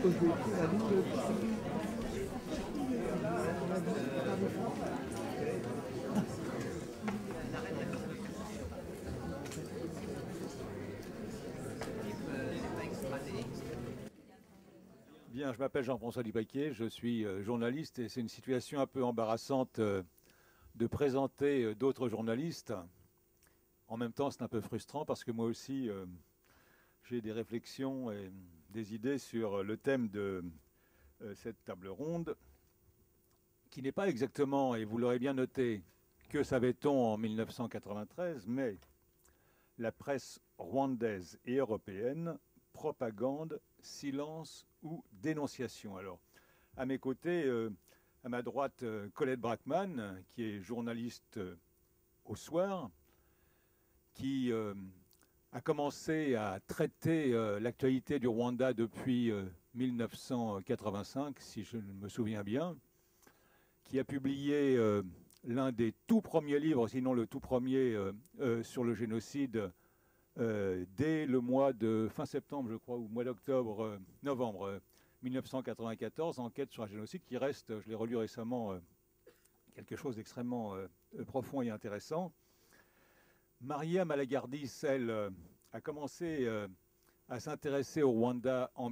Bien, je m'appelle Jean-François Dupaquier, je suis journaliste et c'est une situation un peu embarrassante de présenter d'autres journalistes. En même temps, c'est un peu frustrant parce que moi aussi, j'ai des réflexions et des idées sur le thème de cette table ronde, qui n'est pas exactement, et vous l'aurez bien noté, que savait-on en 1993, mais la presse rwandaise et européenne, propagande, silence ou dénonciation. Alors, à mes côtés, à ma droite, Colette Brackman, qui est journaliste au Soir, qui a commencé à traiter l'actualité du Rwanda depuis 1985, si je me souviens bien, qui a publié l'un des tout premiers livres, sinon le tout premier, sur le génocide dès le mois de fin septembre, je crois, ou mois d'octobre, novembre 1994, Enquête sur un génocide, qui reste, je l'ai relu récemment, quelque chose d'extrêmement profond et intéressant. Maria Malagardis, elle, a commencé à s'intéresser au Rwanda en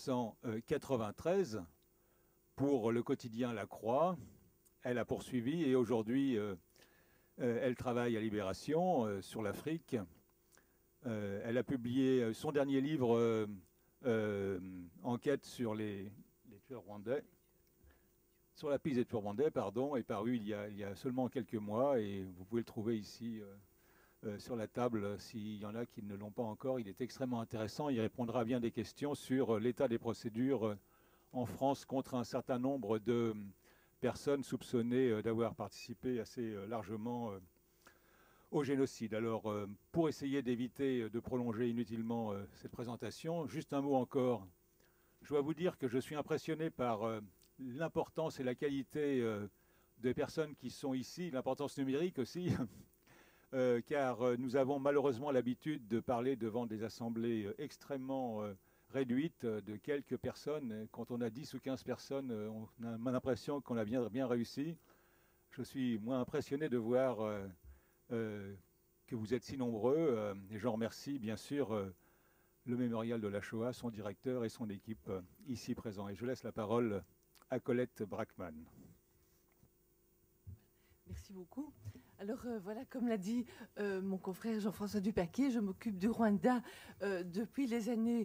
1993 pour le quotidien La Croix. Elle a poursuivi et aujourd'hui, elle travaille à Libération sur l'Afrique. Elle a publié son dernier livre, Enquête sur les tueurs rwandais, sur la piste des tueurs rwandais, pardon, est paru il y a seulement quelques mois et vous pouvez le trouver ici sur la table s'il y en a qui ne l'ont pas encore. Il est extrêmement intéressant, il répondra à bien des questions sur l'état des procédures en France contre un certain nombre de personnes soupçonnées d'avoir participé assez largement au génocide. Alors, pour essayer d'éviter de prolonger inutilement cette présentation, juste un mot encore. Je dois vous dire que je suis impressionné par l'importance et la qualité des personnes qui sont ici, l'importance numérique aussi, car nous avons malheureusement l'habitude de parler devant des assemblées extrêmement réduites de quelques personnes. Quand on a 10 ou 15 personnes, on a l'impression qu'on a bien réussi. Je suis moins impressionné de voir que vous êtes si nombreux, et j'en remercie bien sûr le Mémorial de la Shoah, son directeur et son équipe ici présents. Et je laisse la parole à Colette Brackman. Merci beaucoup. Alors voilà, comme l'a dit mon confrère Jean-François Dupaquier, je m'occupe du Rwanda depuis les années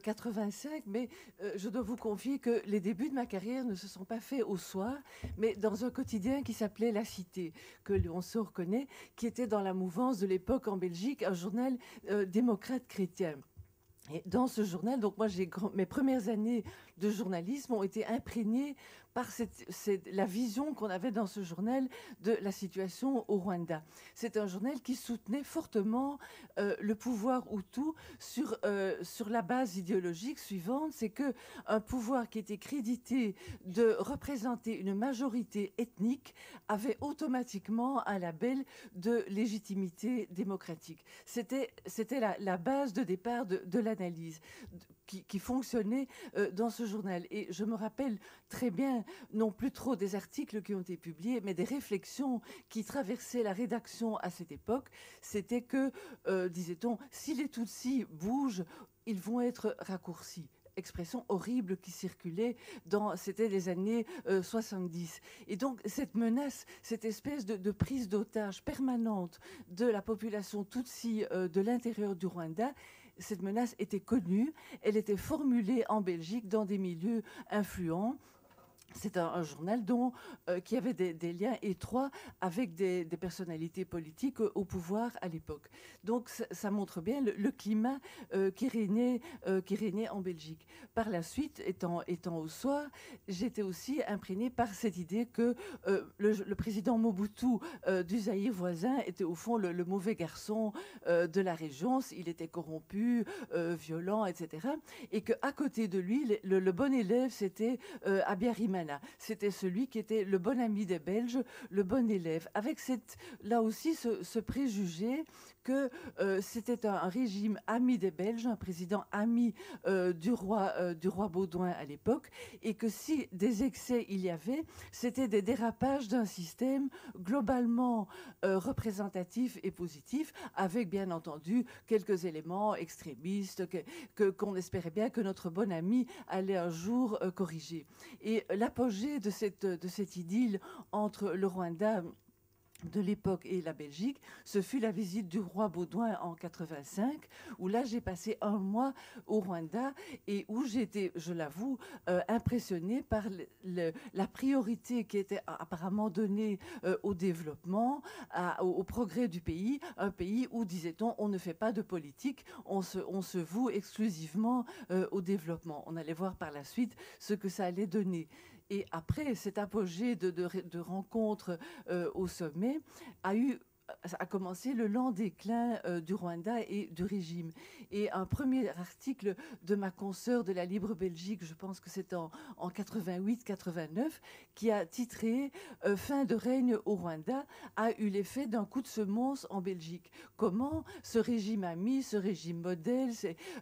85, mais je dois vous confier que les débuts de ma carrière ne se sont pas faits au soir, mais dans un quotidien qui s'appelait La Cité, que l'on se reconnaît, qui était dans la mouvance de l'époque en Belgique, un journal démocrate chrétien. Et dans ce journal, donc moi, mes premières années de journalisme ont été imprégnées par la vision qu'on avait dans ce journal de la situation au Rwanda. C'est un journal qui soutenait fortement le pouvoir Hutu sur la base idéologique suivante, c'est que un pouvoir qui était crédité de représenter une majorité ethnique avait automatiquement un label de légitimité démocratique. C'était la base de départ de l'analyse qui fonctionnait dans ce journal. Et je me rappelle très bien, non plus trop des articles qui ont été publiés, mais des réflexions qui traversaient la rédaction à cette époque. C'était que, disait-on, si les Tutsis bougent, ils vont être raccourcis. Expression horrible qui circulait c'était les années 70. Et donc, cette menace, cette espèce de prise d'otage permanente de la population Tutsi de l'intérieur du Rwanda, cette menace était connue, elle était formulée en Belgique dans des milieux influents. C'est un journal qui avait des liens étroits avec des personnalités politiques au pouvoir à l'époque. Donc ça montre bien le climat qui régnait en Belgique. Par la suite, étant au soir, j'étais aussi imprégnée par cette idée que le président Mobutu du Zaïre voisin était au fond le mauvais garçon de la région. Il était corrompu, violent, etc. Et qu'à côté de lui, le bon élève, c'était Abiyarimana. C'était celui qui était le bon ami des Belges, le bon élève, avec là aussi ce préjugé que c'était un régime ami des Belges, un président ami du roi Baudouin à l'époque, et que si des excès il y avait, c'était des dérapages d'un système globalement représentatif et positif, avec bien entendu quelques éléments extrémistes qu'on espérait bien que notre bon ami allait un jour corriger. Et l'apogée de cette idylle entre le Rwanda de l'époque et la Belgique, ce fut la visite du roi Baudouin en 85, où là j'ai passé un mois au Rwanda et où j'étais, je l'avoue, impressionnée par la priorité qui était apparemment donnée au développement, au progrès du pays, un pays où, disait-on, on ne fait pas de politique, on se voue exclusivement au développement. On allait voir par la suite ce que ça allait donner. Et après cet apogée de rencontres au sommet, a commencé le lent déclin du Rwanda et du régime. Et un premier article de ma consoeur de la Libre Belgique, je pense que c'est en 88-89, qui a titré « Fin de règne au Rwanda » a eu l'effet d'un coup de semonce en Belgique. Comment ce régime ami, ce régime modèle,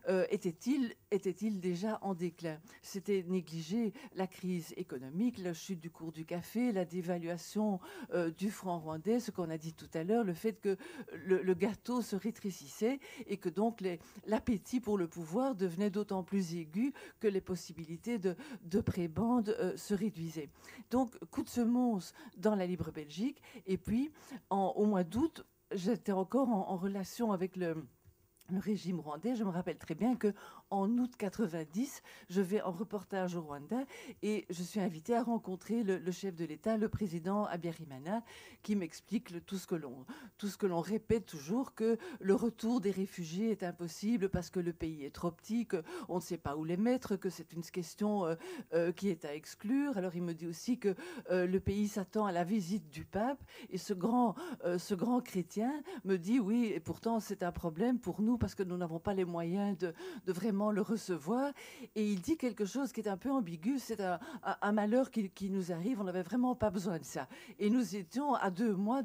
était-il déjà en déclin? C'était négliger la crise économique, la chute du cours du café, la dévaluation du franc rwandais, ce qu'on a dit tout à l'heure, le fait que le gâteau se rétrécissait et que donc l'appétit pour le pouvoir devenait d'autant plus aigu que les possibilités de prébande se réduisaient. Donc, coup de semonce dans la Libre Belgique. Et puis, au mois d'août, j'étais encore en relation avec le régime rwandais. Je me rappelle très bien qu'en août 90, je vais en reportage au Rwanda et je suis invitée à rencontrer le chef de l'État, le président Habyarimana, qui m'explique tout ce que l'on répète toujours, que le retour des réfugiés est impossible parce que le pays est trop petit, qu'on ne sait pas où les mettre, que c'est une question qui est à exclure. Alors il me dit aussi que le pays s'attend à la visite du pape et ce grand chrétien me dit oui, et pourtant c'est un problème pour nous parce que nous n'avons pas les moyens de vraiment le recevoir. Et il dit quelque chose qui est un peu ambigu, c'est un malheur qui nous arrive, on n'avait vraiment pas besoin de ça. Et nous étions à 2 mois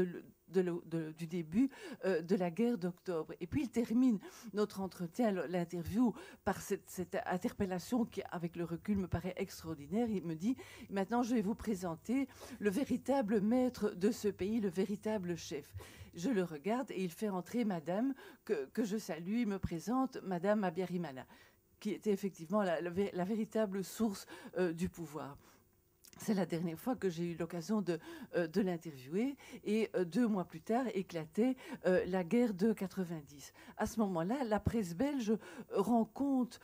du début de la guerre d'octobre. Et puis il termine notre entretien, l'interview, par cette interpellation qui, avec le recul, me paraît extraordinaire. Il me dit, maintenant je vais vous présenter le véritable maître de ce pays, le véritable chef. Je le regarde et il fait entrer madame, que je salue, il me présente madame Habyarimana, qui était effectivement la véritable source du pouvoir. C'est la dernière fois que j'ai eu l'occasion de l'interviewer. Et 2 mois plus tard éclatait la guerre de 90. À ce moment-là, la presse belge rend compte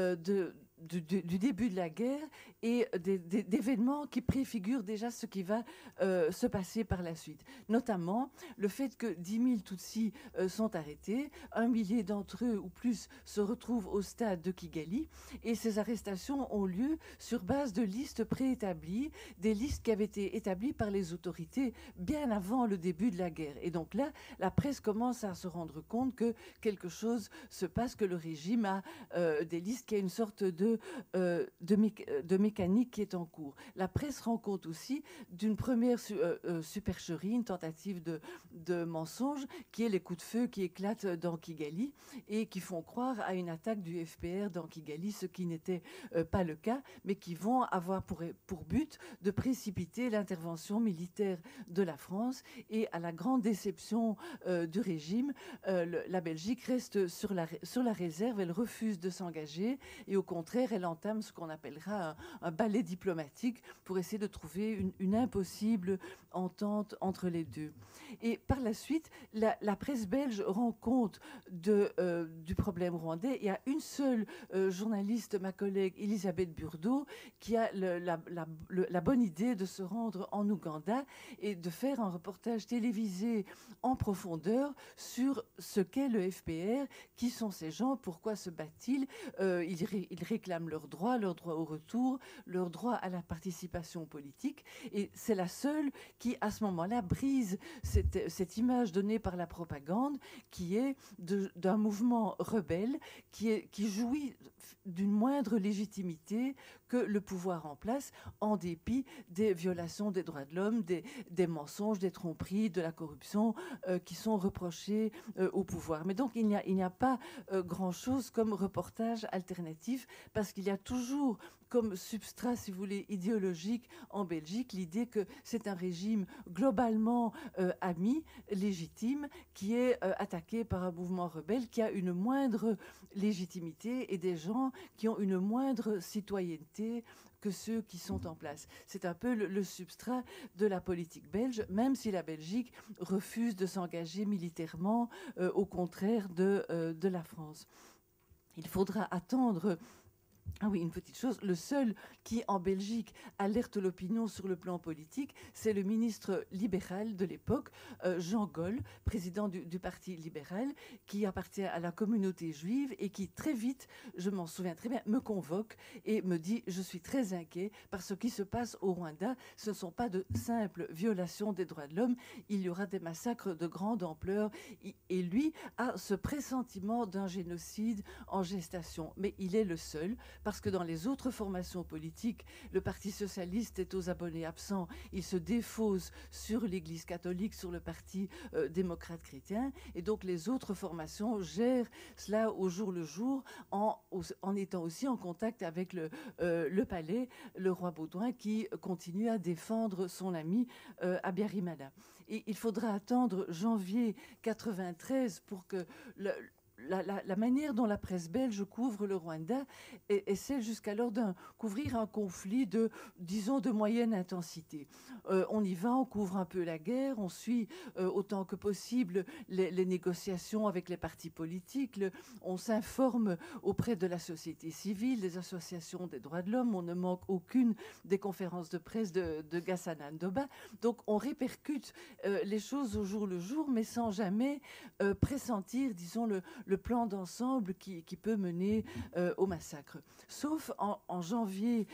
du début de la guerre et d'événements qui préfigurent déjà ce qui va se passer par la suite. Notamment le fait que 10 000 Tutsis sont arrêtés, 1 millier d'entre eux ou plus se retrouvent au stade de Kigali, et ces arrestations ont lieu sur base de listes préétablies, des listes qui avaient été établies par les autorités bien avant le début de la guerre. Et donc là, la presse commence à se rendre compte que quelque chose se passe, que le régime a des listes, qui a une sorte de mécanique qui est en cours. La presse rend compte aussi d'une première supercherie, une tentative de mensonge, qui est les coups de feu qui éclatent dans Kigali et qui font croire à une attaque du FPR dans Kigali, ce qui n'était pas le cas, mais qui vont avoir pour but de précipiter l'intervention militaire de la France. Et à la grande déception du régime, la Belgique reste sur la réserve, elle refuse de s'engager et au contraire, elle entame ce qu'on appellera un ballet diplomatique pour essayer de trouver une impossible entente entre les deux. Et par la suite, la presse belge rend compte du problème rwandais. Il y a une seule journaliste, ma collègue Elisabeth Burdeau, qui a la bonne idée de se rendre en Ouganda et de faire un reportage télévisé en profondeur sur ce qu'est le FPR, qui sont ces gens, pourquoi se battent-ils. Il réclament leurs droits au retour, leur droit à la participation politique. Et c'est la seule qui, à ce moment-là, brise cette image donnée par la propagande qui est d'un mouvement rebelle qui jouit d'une moindre légitimité que le pouvoir en place, en dépit des violations des droits de l'homme, des mensonges, des tromperies, de la corruption qui sont reprochés au pouvoir. Mais donc il n'y a pas grand-chose comme reportage alternatif, parce qu'il y a toujours comme substrat, si vous voulez, idéologique en Belgique, l'idée que c'est un régime globalement ami, légitime, qui est attaqué par un mouvement rebelle, qui a une moindre légitimité et des gens qui ont une moindre citoyenneté que ceux qui sont en place. C'est un peu le substrat de la politique belge, même si la Belgique refuse de s'engager militairement, au contraire de la France. Il faudra attendre. Ah oui, une petite chose, le seul qui, en Belgique, alerte l'opinion sur le plan politique, c'est le ministre libéral de l'époque, Jean Gol, président du Parti libéral, qui appartient à la communauté juive et qui, très vite, je m'en souviens très bien, me convoque et me dit « Je suis très inquiet parce que ce qui se passe au Rwanda, ce ne sont pas de simples violations des droits de l'homme, il y aura des massacres de grande ampleur. » Et lui a ce pressentiment d'un génocide en gestation. Mais il est le seul, parce que dans les autres formations politiques, le Parti socialiste est aux abonnés absents. Il se défausse sur l'Église catholique, sur le Parti démocrate chrétien. Et donc les autres formations gèrent cela au jour le jour en étant aussi en contact avec le palais, le roi Baudouin, qui continue à défendre son ami Abiyarimana. Et il faudra attendre janvier 93 pour que la manière dont la presse belge couvre le Rwanda est celle jusqu'alors d'un couvrir un conflit disons, de moyenne intensité. On y va, on couvre un peu la guerre, on suit autant que possible les négociations avec les partis politiques, on s'informe auprès de la société civile, des associations des droits de l'homme, on ne manque aucune des conférences de presse de Gassana Ndoba. Donc on répercute les choses au jour le jour, mais sans jamais pressentir, disons, le plan d'ensemble qui peut mener au massacre. Sauf en janvier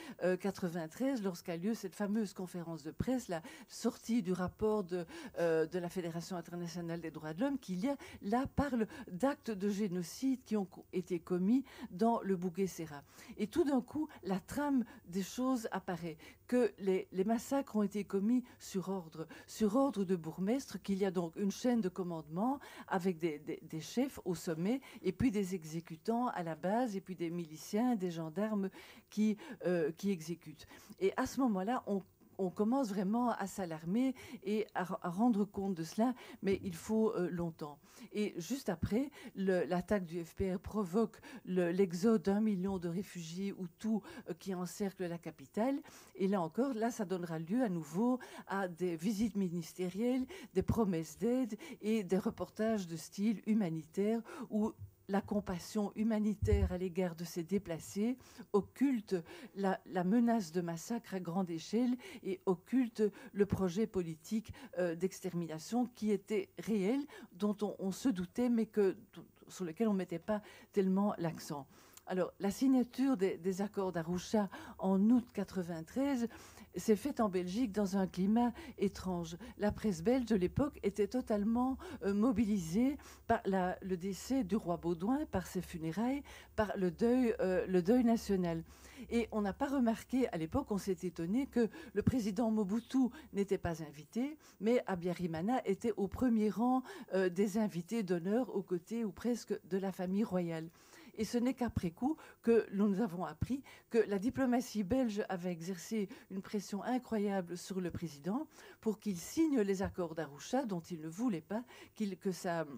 93, lorsqu'a lieu cette fameuse conférence de presse, la sortie du rapport de la Fédération internationale des droits de l'homme, qui là parle d'actes de génocide qui ont été commis dans le Bouguesera. Et tout d'un coup, la trame des choses apparaît, que les massacres ont été commis sur ordre de bourgmestre, qu'il y a donc une chaîne de commandement avec des chefs au sommet, et puis des exécutants à la base, et puis des miliciens, des gendarmes qui exécutent. Et à ce moment-là, on commence vraiment à s'alarmer et à rendre compte de cela, mais il faut longtemps. Et juste après, l'attaque du FPR provoque l'exode d'1 million de réfugiés Hutus qui encerclent la capitale. Et là encore, ça donnera lieu à nouveau à des visites ministérielles, des promesses d'aide et des reportages de style humanitaire où la compassion humanitaire à l'égard de ces déplacés occulte la menace de massacre à grande échelle et occulte le projet politique d'extermination qui était réel, dont on se doutait, mais sur lequel on ne mettait pas tellement l'accent. Alors, la signature des accords d'Arusha en août 93 s'est faite en Belgique dans un climat étrange. La presse belge de l'époque était totalement mobilisée par le décès du roi Baudouin, par ses funérailles, par le deuil national. Et on n'a pas remarqué, à l'époque, on s'est étonné que le président Mobutu n'était pas invité, mais Abiyarimana était au premier rang des invités d'honneur aux côtés ou presque de la famille royale. Et ce n'est qu'après coup que nous avons appris que la diplomatie belge avait exercé une pression incroyable sur le président pour qu'il signe les accords d'Arusha, dont il ne voulait pas que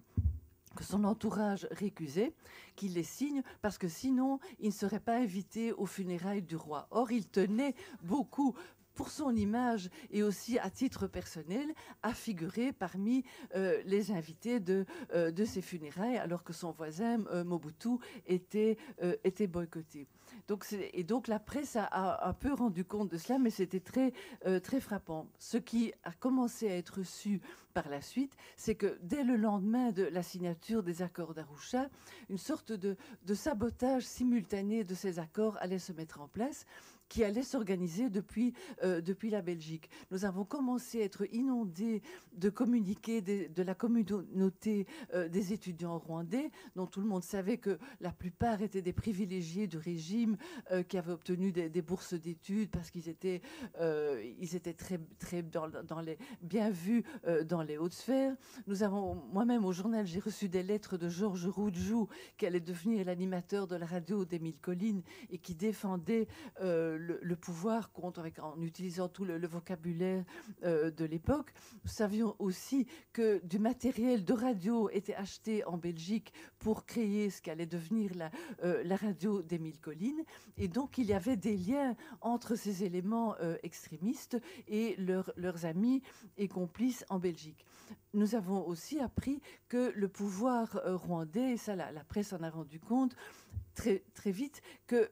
son entourage récusait, qu'il les signe, parce que sinon, il ne serait pas invité aux funérailles du roi. Or, il tenait beaucoup pour son image et aussi à titre personnel, a figuré parmi les invités de ses funérailles, alors que son voisin Mobutu était boycotté. Donc la presse a un peu rendu compte de cela, mais c'était très frappant. Ce qui a commencé à être su par la suite, c'est que dès le lendemain de la signature des accords d'Arusha, une sorte de sabotage simultané de ces accords allait se mettre en place, qui allait s'organiser depuis la Belgique. Nous avons commencé à être inondés de communiqués de la communauté des étudiants rwandais, dont tout le monde savait que la plupart étaient des privilégiés du régime qui avaient obtenu des bourses d'études parce qu'ils étaient très bien vus dans les hautes sphères. Moi-même au journal, j'ai reçu des lettres de Georges Roudjou, qui allait devenir l'animateur de la radio d'Émile Colline et qui défendait le pouvoir en utilisant tout le vocabulaire de l'époque. Nous savions aussi que du matériel de radio était acheté en Belgique pour créer ce qu'allait devenir la radio d'Émile Colline. Et donc, il y avait des liens entre ces éléments extrémistes et leurs amis et complices en Belgique. Nous avons aussi appris que le pouvoir rwandais, et ça la presse en a rendu compte, très vite, que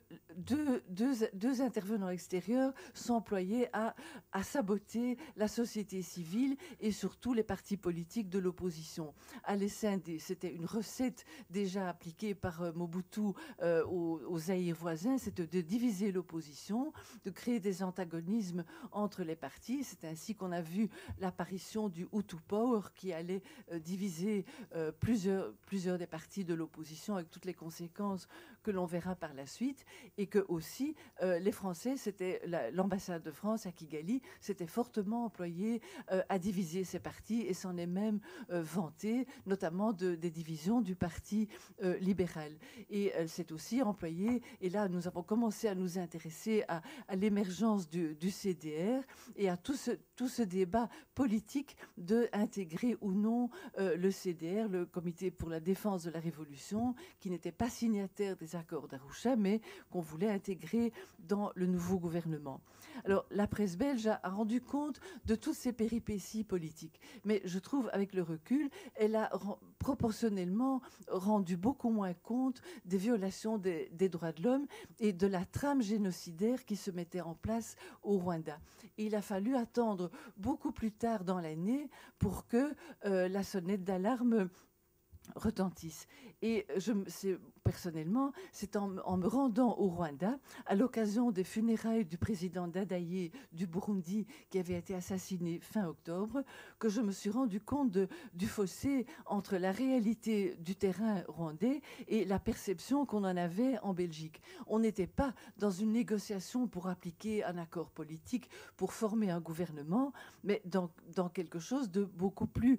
deux intervenants extérieurs s'employaient à saboter la société civile et surtout les partis politiques de l'opposition. À les scinder, c'était une recette déjà appliquée par Mobutu aux Zaïre voisins, c'était de diviser l'opposition, de créer des antagonismes entre les partis. C'est ainsi qu'on a vu l'apparition du Hutu Power qui allait diviser plusieurs des partis de l'opposition avec toutes les conséquences que l'on verra par la suite, et que aussi les Français, l'ambassade de France à Kigali, s'était fortement employée à diviser ces partis et s'en est même vanté, notamment des divisions du parti libéral. Et elle s'est aussi employée, et là nous avons commencé à nous intéresser à l'émergence du CDR et à tout ce débat politique de intégrer ou non le CDR, le Comité pour la défense de la Révolution, qui n'était pas signataire des accords d'Arusha, mais qu'on voulait intégrer dans le nouveau gouvernement. Alors, la presse belge a rendu compte de toutes ces péripéties politiques. Mais je trouve, avec le recul, elle a proportionnellement rendu beaucoup moins compte des violations des droits de l'homme et de la trame génocidaire qui se mettait en place au Rwanda. Et il a fallu attendre beaucoup plus tard dans l'année pour que la sonnette d'alarme retentissent. Et personnellement, c'est en me rendant au Rwanda, à l'occasion des funérailles du président Dadaye du Burundi, qui avait été assassiné fin octobre, que je me suis rendu compte du fossé entre la réalité du terrain rwandais et la perception qu'on en avait en Belgique. On n'était pas dans une négociation pour appliquer un accord politique, pour former un gouvernement, mais dans quelque chose de beaucoup plus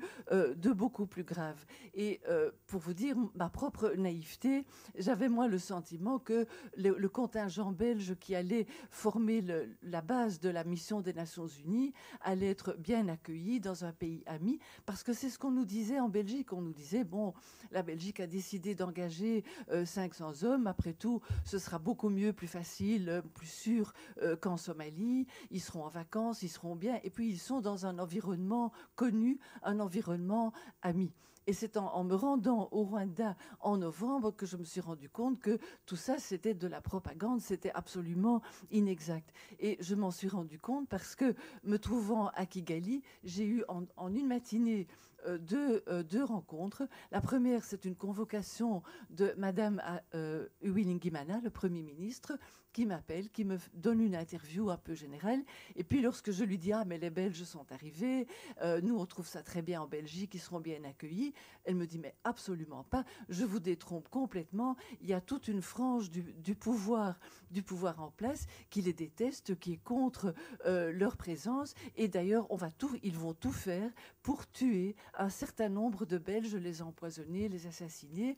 grave. Et pour vous dire ma propre naïveté, j'avais moi le sentiment que le contingent belge qui allait former la base de la mission des Nations Unies allait être bien accueilli dans un pays ami, parce que c'est ce qu'on nous disait en Belgique. On nous disait, bon, la Belgique a décidé d'engager 500 hommes, après tout, ce sera beaucoup mieux, plus facile, plus sûr qu'en Somalie, ils seront en vacances, ils seront bien, et puis ils sont dans un environnement connu, un environnement ami. Et c'est en me rendant au Rwanda en novembre que je me suis rendu compte que tout ça, c'était de la propagande, c'était absolument inexact. Et je m'en suis rendu compte parce que, me trouvant à Kigali, j'ai eu en une matinée deux rencontres. La première, c'est une convocation de Madame Uwilingimana, le Premier ministre, qui m'appelle, qui me donne une interview un peu générale. Et puis lorsque je lui dis « Ah, mais les Belges sont arrivés, nous on trouve ça très bien en Belgique, ils seront bien accueillis », elle me dit « Mais absolument pas, je vous détrompe complètement, il y a toute une frange du pouvoir en place qui les déteste, qui est contre leur présence, et d'ailleurs ils vont tout faire pour tuer un certain nombre de Belges, les empoisonner, les assassiner,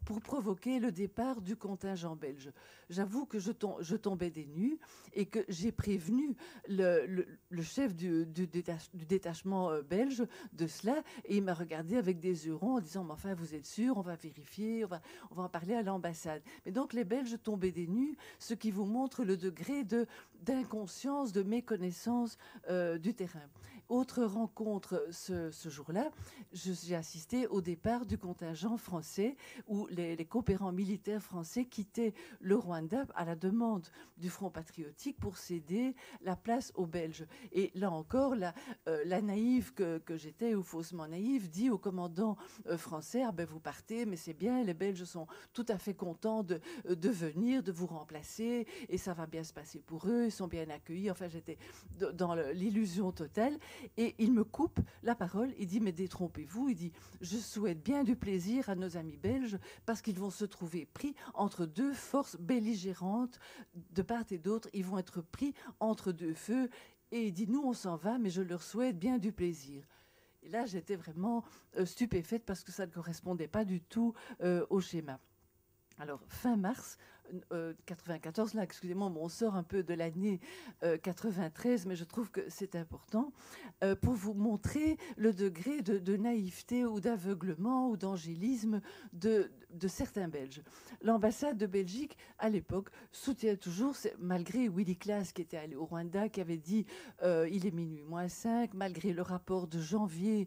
pour provoquer le départ du contingent belge. J'avoue que je tombais des nues et que j'ai prévenu le chef du détachement belge de cela, et il m'a regardé avec des yeux ronds en disant « Mais enfin, vous êtes sûr, on va vérifier, on va en parler à l'ambassade ». Mais donc les Belges tombaient des nues, ce qui vous montre le degré d'inconscience, de méconnaissance du terrain. Autre rencontre ce jour-là, j'ai assisté au départ du contingent français où les coopérants militaires français quittaient le Rwanda à la demande du Front patriotique pour céder la place aux Belges. Et là encore, la naïve que j'étais, ou faussement naïve, dit au commandant français « Ah ben vous partez, mais c'est bien, les Belges sont tout à fait contents de venir, de vous remplacer, et ça va bien se passer pour eux, ils sont bien accueillis. » Enfin, j'étais dans l'illusion totale. Et il me coupe la parole, il dit « Mais détrompez-vous », il dit « Je souhaite bien du plaisir à nos amis belges parce qu'ils vont se trouver pris entre deux forces belligérantes de part et d'autre, ils vont être pris entre deux feux. » Et il dit « Nous, on s'en va, mais je leur souhaite bien du plaisir. » Et là, j'étais vraiment stupéfaite parce que ça ne correspondait pas du tout au schéma. Alors, fin mars 94, là, excusez-moi, on sort un peu de l'année 93, mais je trouve que c'est important pour vous montrer le degré de naïveté ou d'aveuglement ou d'angélisme de certains Belges. L'ambassade de Belgique, à l'époque, soutient toujours, malgré Willy Klaas qui était allé au Rwanda, qui avait dit il est minuit moins 5, malgré le rapport de janvier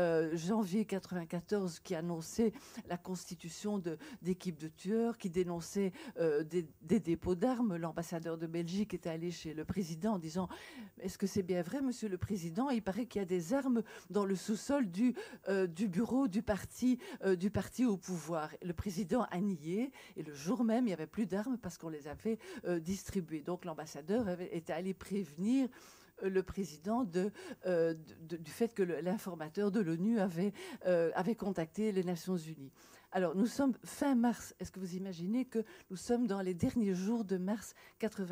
94 qui annonçait la constitution d'équipes de tueurs, qui dénonçait des dépôts d'armes. L'ambassadeur de Belgique était allé chez le président en disant « Est-ce que c'est bien vrai, monsieur le président ? Il paraît qu'il y a des armes dans le sous-sol du bureau du parti au pouvoir. » Le président a nié et le jour même, il n'y avait plus d'armes parce qu'on les avait distribuées. Donc l'ambassadeur était allé prévenir le président du fait que l'informateur de l'ONU avait contacté les Nations Unies. Alors, nous sommes fin mars. Est-ce que vous imaginez que nous sommes dans les derniers jours de mars 94 ?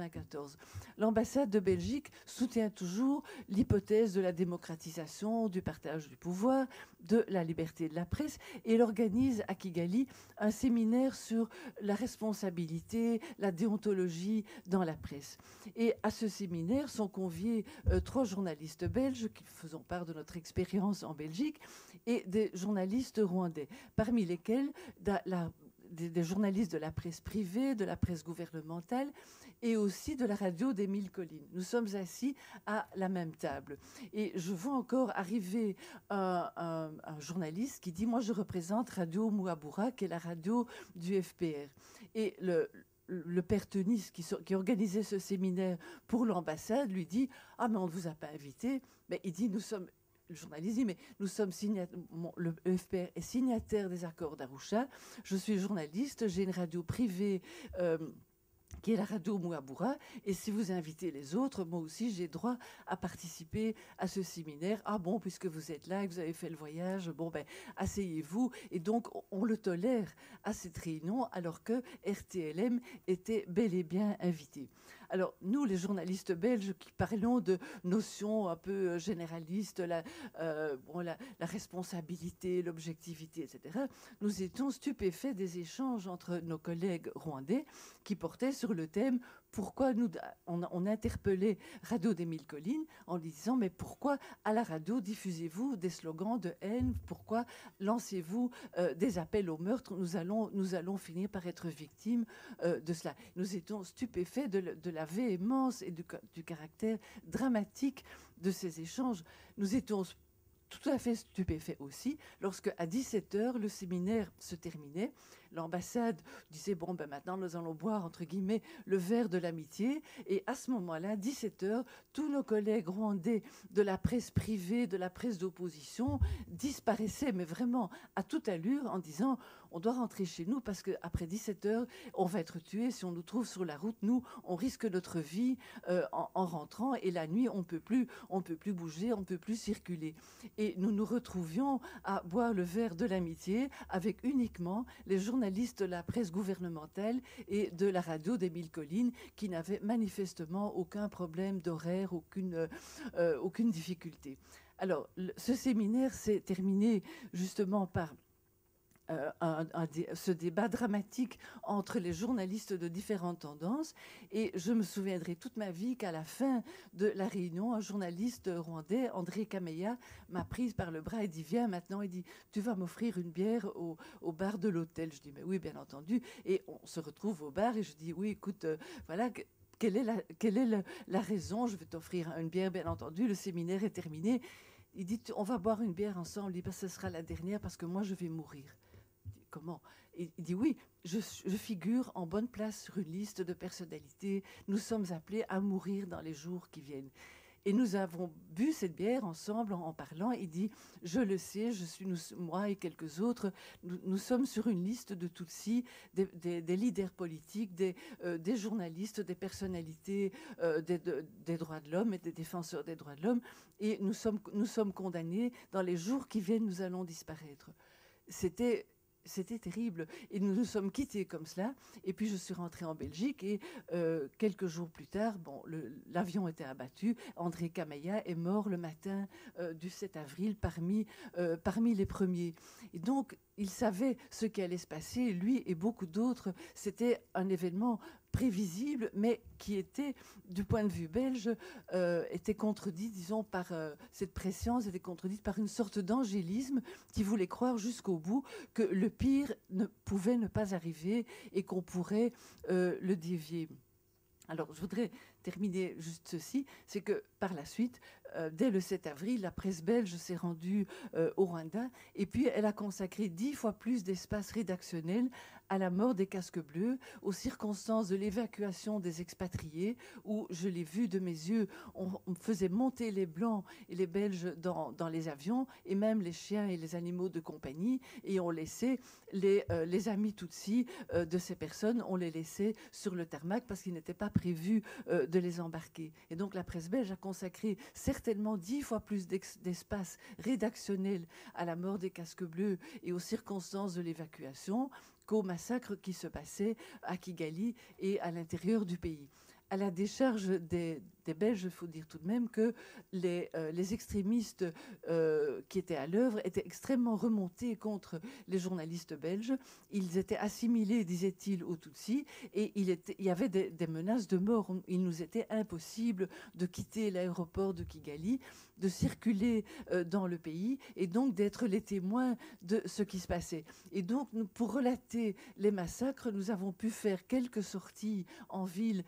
L'ambassade de Belgique soutient toujours l'hypothèse de la démocratisation, du partage du pouvoir, de la liberté de la presse, et elle organise à Kigali un séminaire sur la responsabilité, la déontologie dans la presse. Et à ce séminaire sont conviés 3 journalistes belges qui faisons part de notre expérience en Belgique et des journalistes rwandais, parmi lesquels des journalistes de la presse privée, de la presse gouvernementale et aussi de la radio des Mille Collines. Nous sommes assis à la même table. Et je vois encore arriver un journaliste qui dit « Moi, je représente Radio Mouhabura, qui est la radio du FPR. » Et le père Tenis, qui organisait ce séminaire pour l'ambassade, lui dit « Ah, mais on ne vous a pas invité. » Mais il dit « Le journaliste dit, mais nous sommes le FPR est signataire des accords d'Arusha. Je suis journaliste, j'ai une radio privée qui est la radio Mouhabura. Et si vous invitez les autres, moi aussi, j'ai droit à participer à ce séminaire. Ah bon, puisque vous êtes là et que vous avez fait le voyage, bon, ben, asseyez-vous. Et donc, on le tolère à cette réunion, alors que RTLM était bel et bien invité. Alors, nous, les journalistes belges, qui parlons de notions un peu généralistes, la responsabilité, l'objectivité, etc., nous étions stupéfaits des échanges entre nos collègues rwandais qui portaient sur le thème « Pourquoi on interpellait Radio des Mille Collines en disant « Mais pourquoi à la radio diffusez-vous des slogans de haine ? Pourquoi lancez-vous des appels au meurtre ? Nous allons finir par être victimes de cela. » Nous étions stupéfaits de la véhémence et du caractère dramatique de ces échanges. Nous étions tout à fait stupéfaits aussi lorsque, à 17h, le séminaire se terminait. L'ambassade disait « Bon, ben maintenant, nous allons boire, entre guillemets, le verre de l'amitié. » Et à ce moment-là, 17h, tous nos collègues rwandais de la presse privée, de la presse d'opposition, disparaissaient, mais vraiment à toute allure, en disant « On doit rentrer chez nous parce qu'après 17h, on va être tués. Si on nous trouve sur la route, nous, on risque notre vie en rentrant. Et la nuit, on peut plus bouger, on ne peut plus circuler. » Et nous nous retrouvions à boire le verre de l'amitié avec uniquement les journalistes de la presse gouvernementale et de la radio des Mille Collines qui n'avaient manifestement aucun problème d'horaire, aucune difficulté. Alors, ce séminaire s'est terminé justement par ce débat dramatique entre les journalistes de différentes tendances. Et je me souviendrai toute ma vie qu'à la fin de la réunion, un journaliste rwandais, André Kameya, m'a prise par le bras et dit « Viens maintenant », il dit « Tu vas m'offrir une bière au bar de l'hôtel ». Je dis « Mais oui, bien entendu ». Et on se retrouve au bar et je dis « Oui, écoute, voilà… » Quelle est la raison? Je vais t'offrir une bière, bien entendu. Le séminaire est terminé. Il dit, on va boire une bière ensemble. Il dit, ce sera la dernière parce que moi, je vais mourir. Je dis, comment? Il dit, oui, je figure en bonne place sur une liste de personnalités. Nous sommes appelés à mourir dans les jours qui viennent. Et nous avons bu cette bière ensemble en parlant. Il dit, je le sais, moi et quelques autres, nous sommes sur une liste de Tutsis, des leaders politiques, des journalistes, des personnalités des droits de l'homme et des défenseurs des droits de l'homme. Et nous sommes condamnés. Dans les jours qui viennent, nous allons disparaître. C'était terrible. Et nous nous sommes quittés comme cela. Et puis, je suis rentrée en Belgique. Et quelques jours plus tard, l'avion était abattu. André Kameya est mort le matin du 7 avril parmi les premiers. Et donc, il savait ce qui allait se passer. Lui et beaucoup d'autres, c'était un événement prévisible, mais qui était, du point de vue belge, était contredit, disons, par cette prescience, était contredite par une sorte d'angélisme qui voulait croire jusqu'au bout que le pire ne pouvait ne pas arriver et qu'on pourrait le dévier. Alors, je voudrais terminer juste ceci, c'est que par la suite, dès le 7 avril, la presse belge s'est rendue au Rwanda et puis elle a consacré 10 fois plus d'espace rédactionnel à la mort des casques bleus, aux circonstances de l'évacuation des expatriés, où, je l'ai vu de mes yeux, on faisait monter les Blancs et les Belges dans les avions, et même les chiens et les animaux de compagnie, et on laissait les amis Tutsis de ces personnes, on les laissait sur le tarmac parce qu'il n'était pas prévu de les embarquer. Et donc la presse belge a consacré certainement 10 fois plus d'espace rédactionnel à la mort des casques bleus et aux circonstances de l'évacuation qu'au massacre qui se passait à Kigali et à l'intérieur du pays. À la décharge des Belges, il faut dire tout de même que les extrémistes qui étaient à l'œuvre étaient extrêmement remontés contre les journalistes belges. Ils étaient assimilés, disait-il, aux Tutsis, et il y avait des menaces de mort. Il nous était impossible de quitter l'aéroport de Kigali, de circuler dans le pays, et donc d'être les témoins de ce qui se passait. Et donc, pour relater les massacres, nous avons pu faire quelques sorties en ville,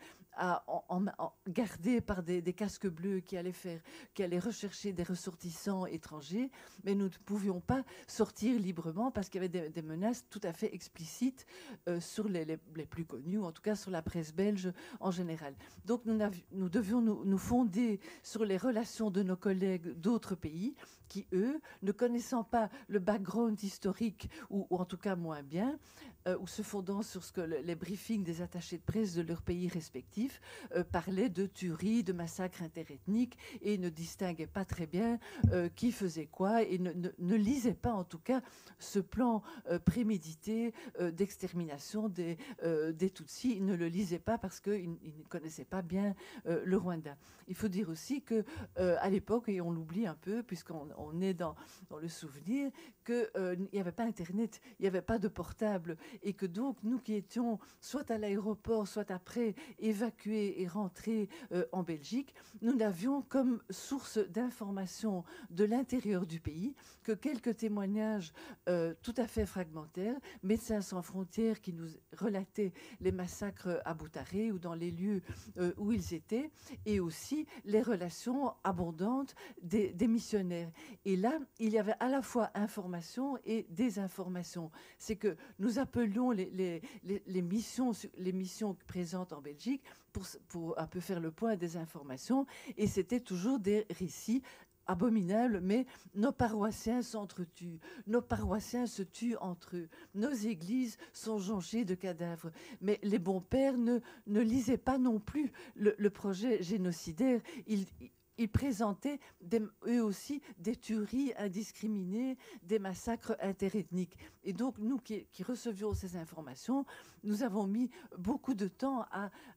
gardés par des casques bleus qui allaient rechercher des ressortissants étrangers, mais nous ne pouvions pas sortir librement parce qu'il y avait des menaces tout à fait explicites sur les plus connus, ou en tout cas sur la presse belge en général. Donc nous devions nous fonder sur les relations de nos collègues d'autres pays qui, eux, ne connaissant pas le background historique, ou en tout cas moins bien, ou se fondant sur ce que les briefings des attachés de presse de leurs pays respectifs parlaient de tueries, de massacres interethniques, et ne distinguaient pas très bien qui faisait quoi, et ne lisaient pas en tout cas ce plan prémédité d'extermination des Tutsis. Ils ne le lisaient pas parce qu'ils ne connaissaient pas bien le Rwanda. Il faut dire aussi qu'à l'époque, et on l'oublie un peu puisqu'on est dans le souvenir, qu'il n'y avait pas Internet, il n'y avait pas de portable, et que donc nous qui étions soit à l'aéroport, soit après évacués et rentrés en Belgique, nous n'avions comme source d'information de l'intérieur du pays que quelques témoignages tout à fait fragmentaires, Médecins sans frontières qui nous relataient les massacres à Boutaré ou dans les lieux où ils étaient, et aussi les relations abondantes des missionnaires. Et là, il y avait à la fois information et désinformation. C'est que nous appelions les missions présentes en Belgique pour un peu faire le point des informations, et c'était toujours des récits abominables, mais nos paroissiens s'entretuent, nos paroissiens se tuent entre eux, nos églises sont jonchées de cadavres. Mais les bons pères ne lisaient pas non plus le projet génocidaire. Ils présentaient eux aussi des tueries indiscriminées, des massacres interethniques. Et donc, nous qui recevions ces informations, nous avons mis beaucoup de temps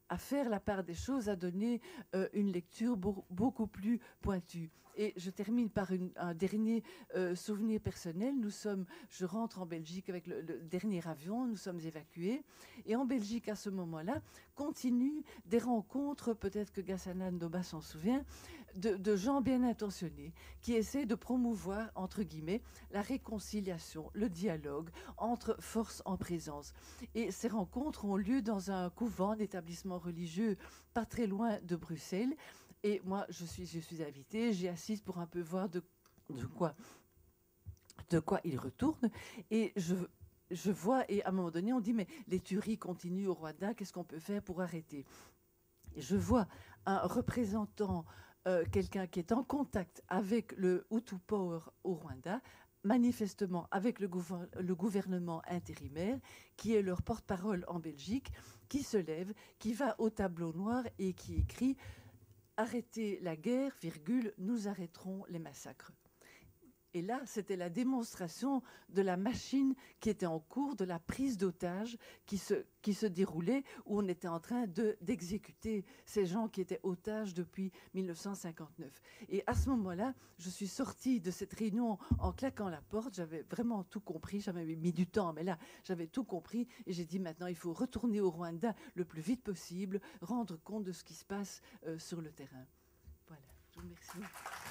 à faire la part des choses, à donner une lecture beaucoup plus pointue. Et je termine par un dernier souvenir personnel. Je rentre en Belgique avec le dernier avion, nous sommes évacués. Et en Belgique, à ce moment-là, continuent des rencontres, peut-être que Gassana Ndoba s'en souvient, de gens bien intentionnés qui essaient de promouvoir, entre guillemets, la réconciliation, le dialogue entre forces en présence. Et ces rencontres ont lieu dans un couvent d'établissement religieux pas très loin de Bruxelles. Et moi, je suis invitée, j'y assiste pour un peu voir de quoi il retourne. Et je vois, et à un moment donné, on dit, mais les tueries continuent au Rwanda, qu'est-ce qu'on peut faire pour arrêter? Et je vois un représentant, quelqu'un qui est en contact avec le Hutu Power au Rwanda, manifestement avec le gouvernement intérimaire, qui est leur porte-parole en Belgique, qui se lève, qui va au tableau noir et qui écrit « Arrêtez la guerre, virgule, nous arrêterons les massacres ». Et là, c'était la démonstration de la machine qui était en cours, de la prise d'otages qui se déroulait, où on était en train d'exécuter ces gens qui étaient otages depuis 1959. Et à ce moment-là, je suis sortie de cette réunion en claquant la porte. J'avais vraiment tout compris. J'avais mis du temps, mais là, j'avais tout compris. Et j'ai dit, maintenant, il faut retourner au Rwanda le plus vite possible, rendre compte de ce qui se passe sur le terrain. Voilà, je vous remercie.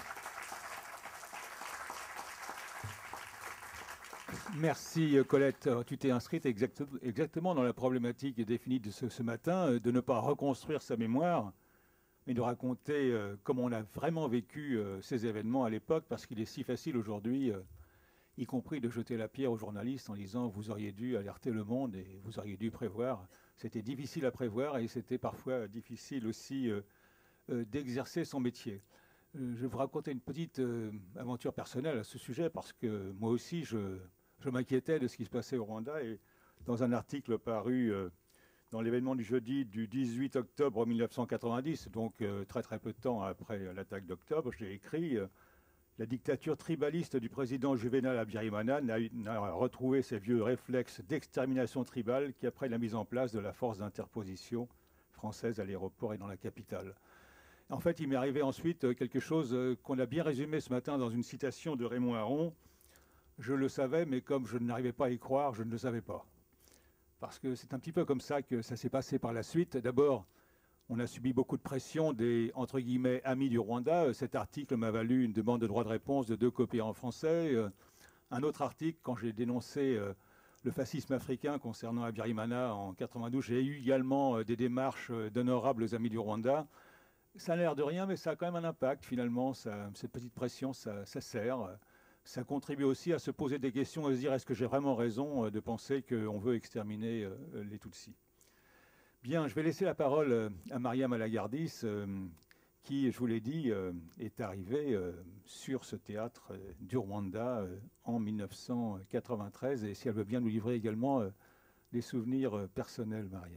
Merci Colette. Tu t'es inscrite exactement dans la problématique définie de ce matin, de ne pas reconstruire sa mémoire, mais de raconter comment on a vraiment vécu ces événements à l'époque, parce qu'il est si facile aujourd'hui, y compris de jeter la pierre aux journalistes en disant vous auriez dû alerter le monde et vous auriez dû prévoir. C'était difficile à prévoir et c'était parfois difficile aussi d'exercer son métier. Je vais vous raconter une petite aventure personnelle à ce sujet, parce que moi aussi, je m'inquiétais de ce qui se passait au Rwanda. Et dans un article paru dans l'événement du jeudi du 18 octobre 1990, donc très très peu de temps après l'attaque d'octobre, j'ai écrit la dictature tribaliste du président Juvenal Habyarimana n'a retrouvé ses vieux réflexes d'extermination tribale qu'après la mise en place de la force d'interposition française à l'aéroport et dans la capitale. En fait, il m'est arrivé ensuite quelque chose qu'on a bien résumé ce matin dans une citation de Raymond Aron. Je le savais, mais comme je n'arrivais pas à y croire, je ne le savais pas. Parce que c'est un petit peu comme ça que ça s'est passé par la suite. D'abord, on a subi beaucoup de pression des, entre guillemets, amis du Rwanda. Cet article m'a valu une demande de droit de réponse de 2 copies en français. Un autre article, quand j'ai dénoncé le fascisme africain concernant Habyarimana en 92, j'ai eu également des démarches d'honorables amis du Rwanda. Ça a l'air de rien, mais ça a quand même un impact finalement. Cette petite pression, ça sert. Ça contribue aussi à se poser des questions et se dire est-ce que j'ai vraiment raison de penser qu'on veut exterminer les Tutsis. Bien, je vais laisser la parole à Maria Malagardis, qui, je vous l'ai dit, est arrivée sur ce théâtre du Rwanda en 1993. Et si elle veut bien nous livrer également des souvenirs personnels, Maria.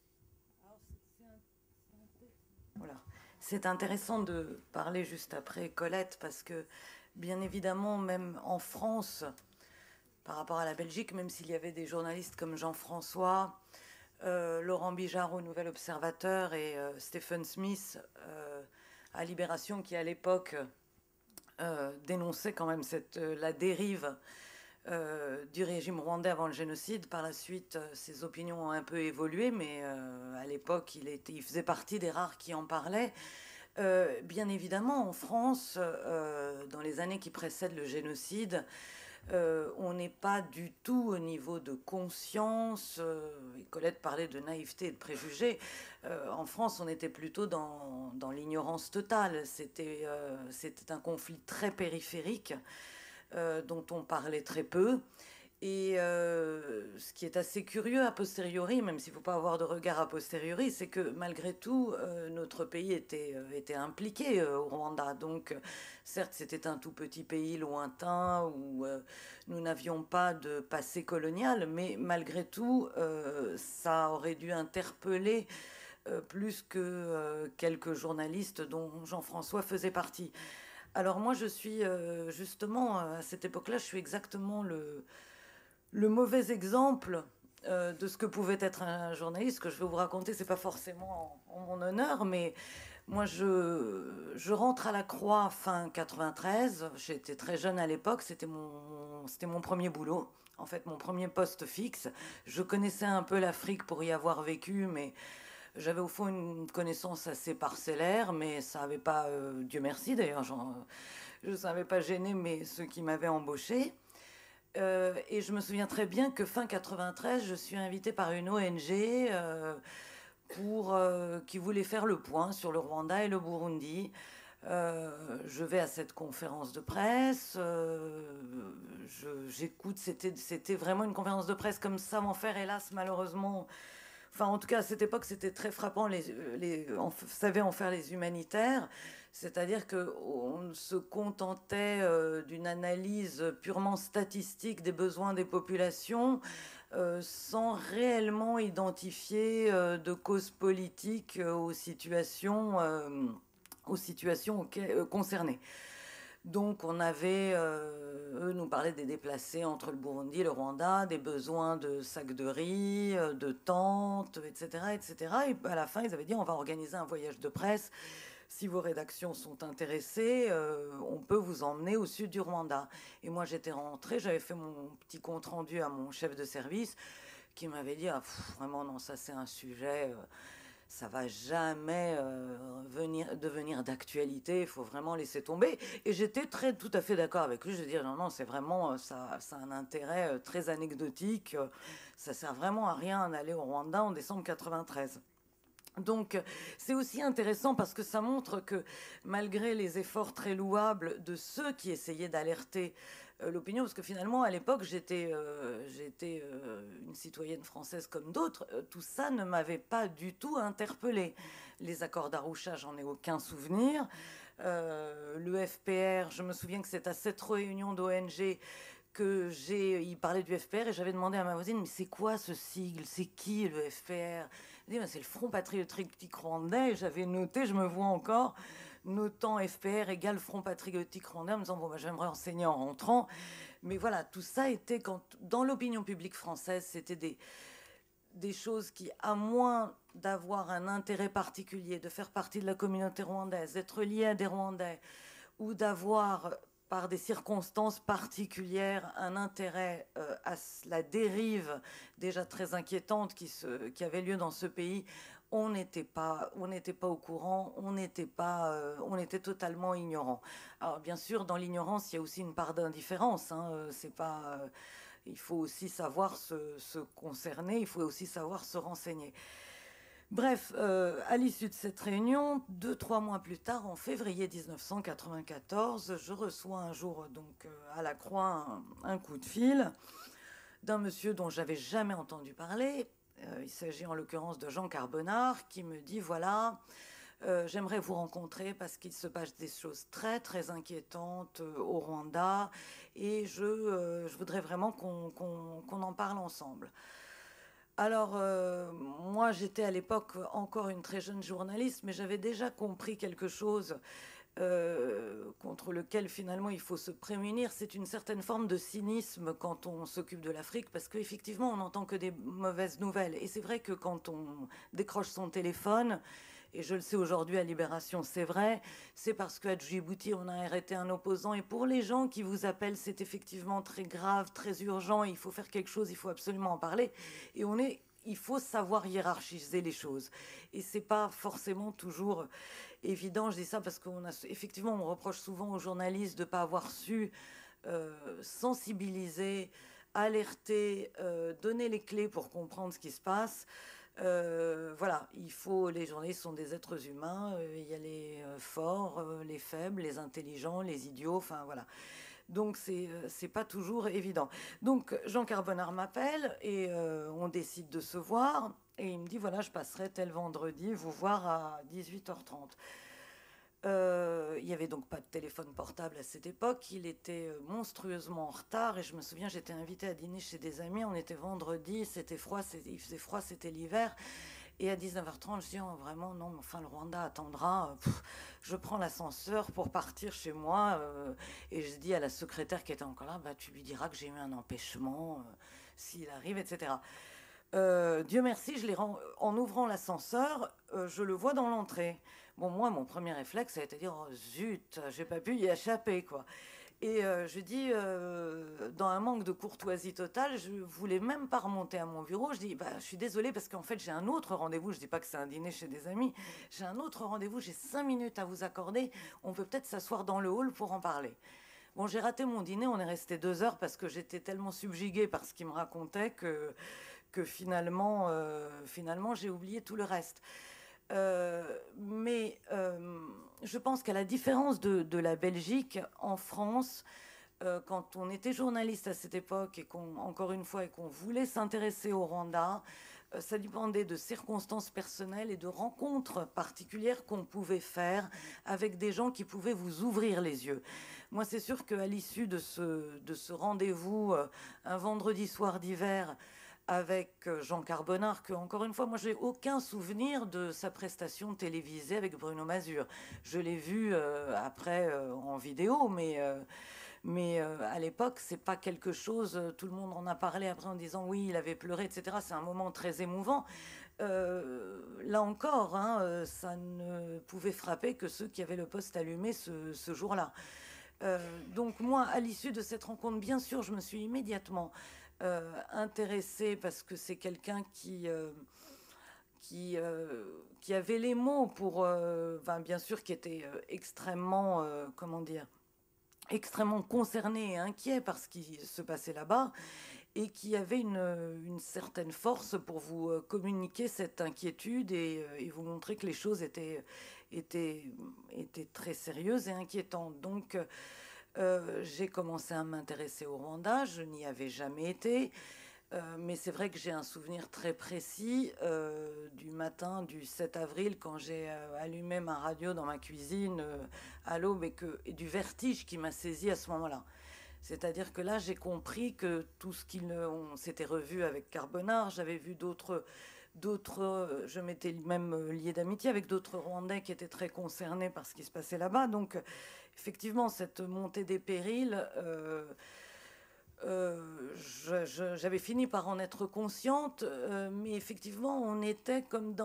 Voilà. C'est intéressant de parler juste après Colette, parce que, bien évidemment, même en France, par rapport à la Belgique, même s'il y avait des journalistes comme Jean-François, Laurent Bijard au Nouvel Observateur et Stephen Smith à Libération, qui à l'époque dénonçait quand même la dérive du régime rwandais avant le génocide. Par la suite, ses opinions ont un peu évolué, mais à l'époque, il faisait partie des rares qui en parlaient. Bien évidemment, en France, dans les années qui précèdent le génocide, on n'est pas du tout au niveau de conscience. Colette parlait de naïveté et de préjugés. En France, on était plutôt dans l'ignorance totale. C'était un conflit très périphérique dont on parlait très peu. Et ce qui est assez curieux a posteriori, même s'il ne faut pas avoir de regard a posteriori, c'est que malgré tout, notre pays était impliqué au Rwanda. Donc, certes, c'était un tout petit pays lointain où nous n'avions pas de passé colonial, mais malgré tout, ça aurait dû interpeller plus que quelques journalistes dont Jean-François faisait partie. Alors moi, je suis justement, à cette époque-là, je suis exactement le mauvais exemple de ce que pouvait être un journaliste. Ce que je vais vous raconter, c'est pas forcément en mon honneur, mais moi, je rentre à la Croix fin 93. J'étais très jeune à l'époque. C'était mon premier boulot. En fait, mon premier poste fixe. Je connaissais un peu l'Afrique pour y avoir vécu, mais j'avais au fond une connaissance assez parcellaire, mais ça n'avait pas, Dieu merci d'ailleurs, je ne savais pas gêner ceux qui m'avaient embauché. Et je me souviens très bien que fin 93, je suis invitée par une ONG qui voulait faire le point sur le Rwanda et le Burundi. Je vais à cette conférence de presse, j'écoute, c'était vraiment une conférence de presse comme ça, mon frère, hélas, malheureusement. Enfin, en tout cas, à cette époque, c'était très frappant. On savait en faire les humanitaires, c'est-à-dire qu'on se contentait d'une analyse purement statistique des besoins des populations, sans réellement identifier de causes politiques aux situations concernées. Donc on avait, eux nous parlaient des déplacés entre le Burundi et le Rwanda, des besoins de sacs de riz, de tentes, etc., etc. Et à la fin, ils avaient dit, on va organiser un voyage de presse. Si vos rédactions sont intéressées, on peut vous emmener au sud du Rwanda. Et moi, j'étais rentrée, j'avais fait mon petit compte-rendu à mon chef de service qui m'avait dit, vraiment, non, ça c'est un sujet... ça va jamais devenir d'actualité, il faut vraiment laisser tomber. Et j'étais tout à fait d'accord avec lui. Je veux dire, non, c'est vraiment, ça a un intérêt très anecdotique. Ça sert vraiment à rien d'aller au Rwanda en décembre 93. Donc, c'est aussi intéressant parce que ça montre que malgré les efforts très louables de ceux qui essayaient d'alerter l'opinion, parce que finalement, à l'époque, j'étais une citoyenne française comme d'autres, tout ça ne m'avait pas du tout interpellée. Les accords d'Arusha, j'en ai aucun souvenir. Le FPR, je me souviens que c'est à cette réunion d'ONG il parlait du FPR et j'avais demandé à ma voisine, mais c'est quoi ce sigle? C'est qui le FPR? Elle dit, c'est le Front Patriotique Rwandais. Et j'avais noté, je me vois encore, notant FPR égale Front Patriotique Rwandais, en me disant, bon, je vais me renseigner en rentrant. Mais voilà, tout ça était, dans l'opinion publique française, c'était des choses qui, à moins d'avoir un intérêt particulier, de faire partie de la communauté rwandaise, d'être lié à des Rwandais, ou d'avoir, par des circonstances particulières, un intérêt à la dérive déjà très inquiétante qui avait lieu dans ce pays, on n'était pas au courant, on était totalement ignorant. Alors bien sûr, dans l'ignorance, il y a aussi une part d'indifférence. Il faut aussi savoir se concerner, il faut aussi savoir se renseigner. Bref, à l'issue de cette réunion, 2-3 mois plus tard, en février 1994, je reçois un jour donc à la Croix un coup de fil d'un monsieur dont j'avais jamais entendu parler. Il s'agit en l'occurrence de Jean Carbonard qui me dit, voilà, j'aimerais vous rencontrer parce qu'il se passe des choses très très inquiétantes au Rwanda et je voudrais vraiment qu'on en parle ensemble. Alors, moi, j'étais à l'époque encore une très jeune journaliste, mais j'avais déjà compris quelque chose contre lequel, finalement, il faut se prémunir. C'est une certaine forme de cynisme quand on s'occupe de l'Afrique, parce qu'effectivement, on n'entend que des mauvaises nouvelles. Et c'est vrai que quand on décroche son téléphone, et je le sais aujourd'hui à Libération, c'est vrai, c'est parce qu'à Djibouti, on a arrêté un opposant. Et pour les gens qui vous appellent, c'est effectivement très grave, très urgent, il faut faire quelque chose, il faut absolument en parler. Et il faut savoir hiérarchiser les choses. Et c'est pas forcément toujours évident. Je dis ça parce qu'effectivement, on reproche souvent aux journalistes de ne pas avoir su sensibiliser, alerter, donner les clés pour comprendre ce qui se passe. Voilà, les journalistes sont des êtres humains, il y a les forts, les faibles, les intelligents, les idiots, enfin voilà. Donc c'est pas toujours évident. Donc Jean Carbonard m'appelle et on décide de se voir et il me dit voilà, je passerai tel vendredi vous voir à 18h30. Il n'y avait donc pas de téléphone portable à cette époque, il était monstrueusement en retard et je me souviens j'étais invitée à dîner chez des amis, on était vendredi, c'était froid, il faisait froid, c'était l'hiver et à 19h30 je dis oh, vraiment non, enfin le Rwanda attendra, je prends l'ascenseur pour partir chez moi et je dis à la secrétaire qui était encore là, bah, tu lui diras que j'ai eu un empêchement s'il arrive, etc. Dieu merci, en ouvrant l'ascenseur, je le vois dans l'entrée. Bon, moi, mon premier réflexe, ça a été de dire, oh zut, j'ai pas pu y échapper, quoi. Et je dis, dans un manque de courtoisie totale, je voulais même pas remonter à mon bureau. Je dis, bah, je suis désolée parce qu'en fait, j'ai un autre rendez-vous. Je dis pas que c'est un dîner chez des amis. J'ai un autre rendez-vous, j'ai 5 minutes à vous accorder. On peut peut-être s'asseoir dans le hall pour en parler. Bon, j'ai raté mon dîner. On est resté 2 heures parce que j'étais tellement subjuguée par ce qu'il me racontait que finalement, j'ai oublié tout le reste. Mais je pense qu'à la différence de la Belgique, en France, quand on était journaliste à cette époque et qu'on voulait s'intéresser au Rwanda, ça dépendait de circonstances personnelles et de rencontres particulières qu'on pouvait faire avec des gens qui pouvaient vous ouvrir les yeux. Moi, c'est sûr qu'à l'issue de ce rendez-vous, un vendredi soir d'hiver, avec Jean Carbonard, que encore une fois, moi, j'ai aucun souvenir de sa prestation télévisée avec Bruno Mazur. Je l'ai vu après en vidéo, mais à l'époque, c'est pas quelque chose. Tout le monde en a parlé après en disant oui, il avait pleuré, etc. C'est un moment très émouvant. Là encore, hein, ça ne pouvait frapper que ceux qui avaient le poste allumé ce jour-là. Donc moi, à l'issue de cette rencontre, bien sûr, je me suis immédiatement intéressée parce que c'est quelqu'un qui avait les mots pour, bien sûr, qui était extrêmement, extrêmement concerné et inquiet par ce qui se passait là-bas et qui avait une certaine force pour vous communiquer cette inquiétude et vous montrer que les choses étaient très sérieuses et inquiétantes. Donc, j'ai commencé à m'intéresser au Rwanda, je n'y avais jamais été, mais c'est vrai que j'ai un souvenir très précis du matin du 7 avril quand j'ai allumé ma radio dans ma cuisine à l'aube et du vertige qui m'a saisi à ce moment-là. C'est-à-dire que là, j'ai compris que tout ce on s'était revu avec Carbonard, j'avais vu d'autres, je m'étais même liée d'amitié avec d'autres Rwandais qui étaient très concernés par ce qui se passait là-bas. Donc, effectivement, cette montée des périls, j'avais fini par en être consciente, mais effectivement, on était comme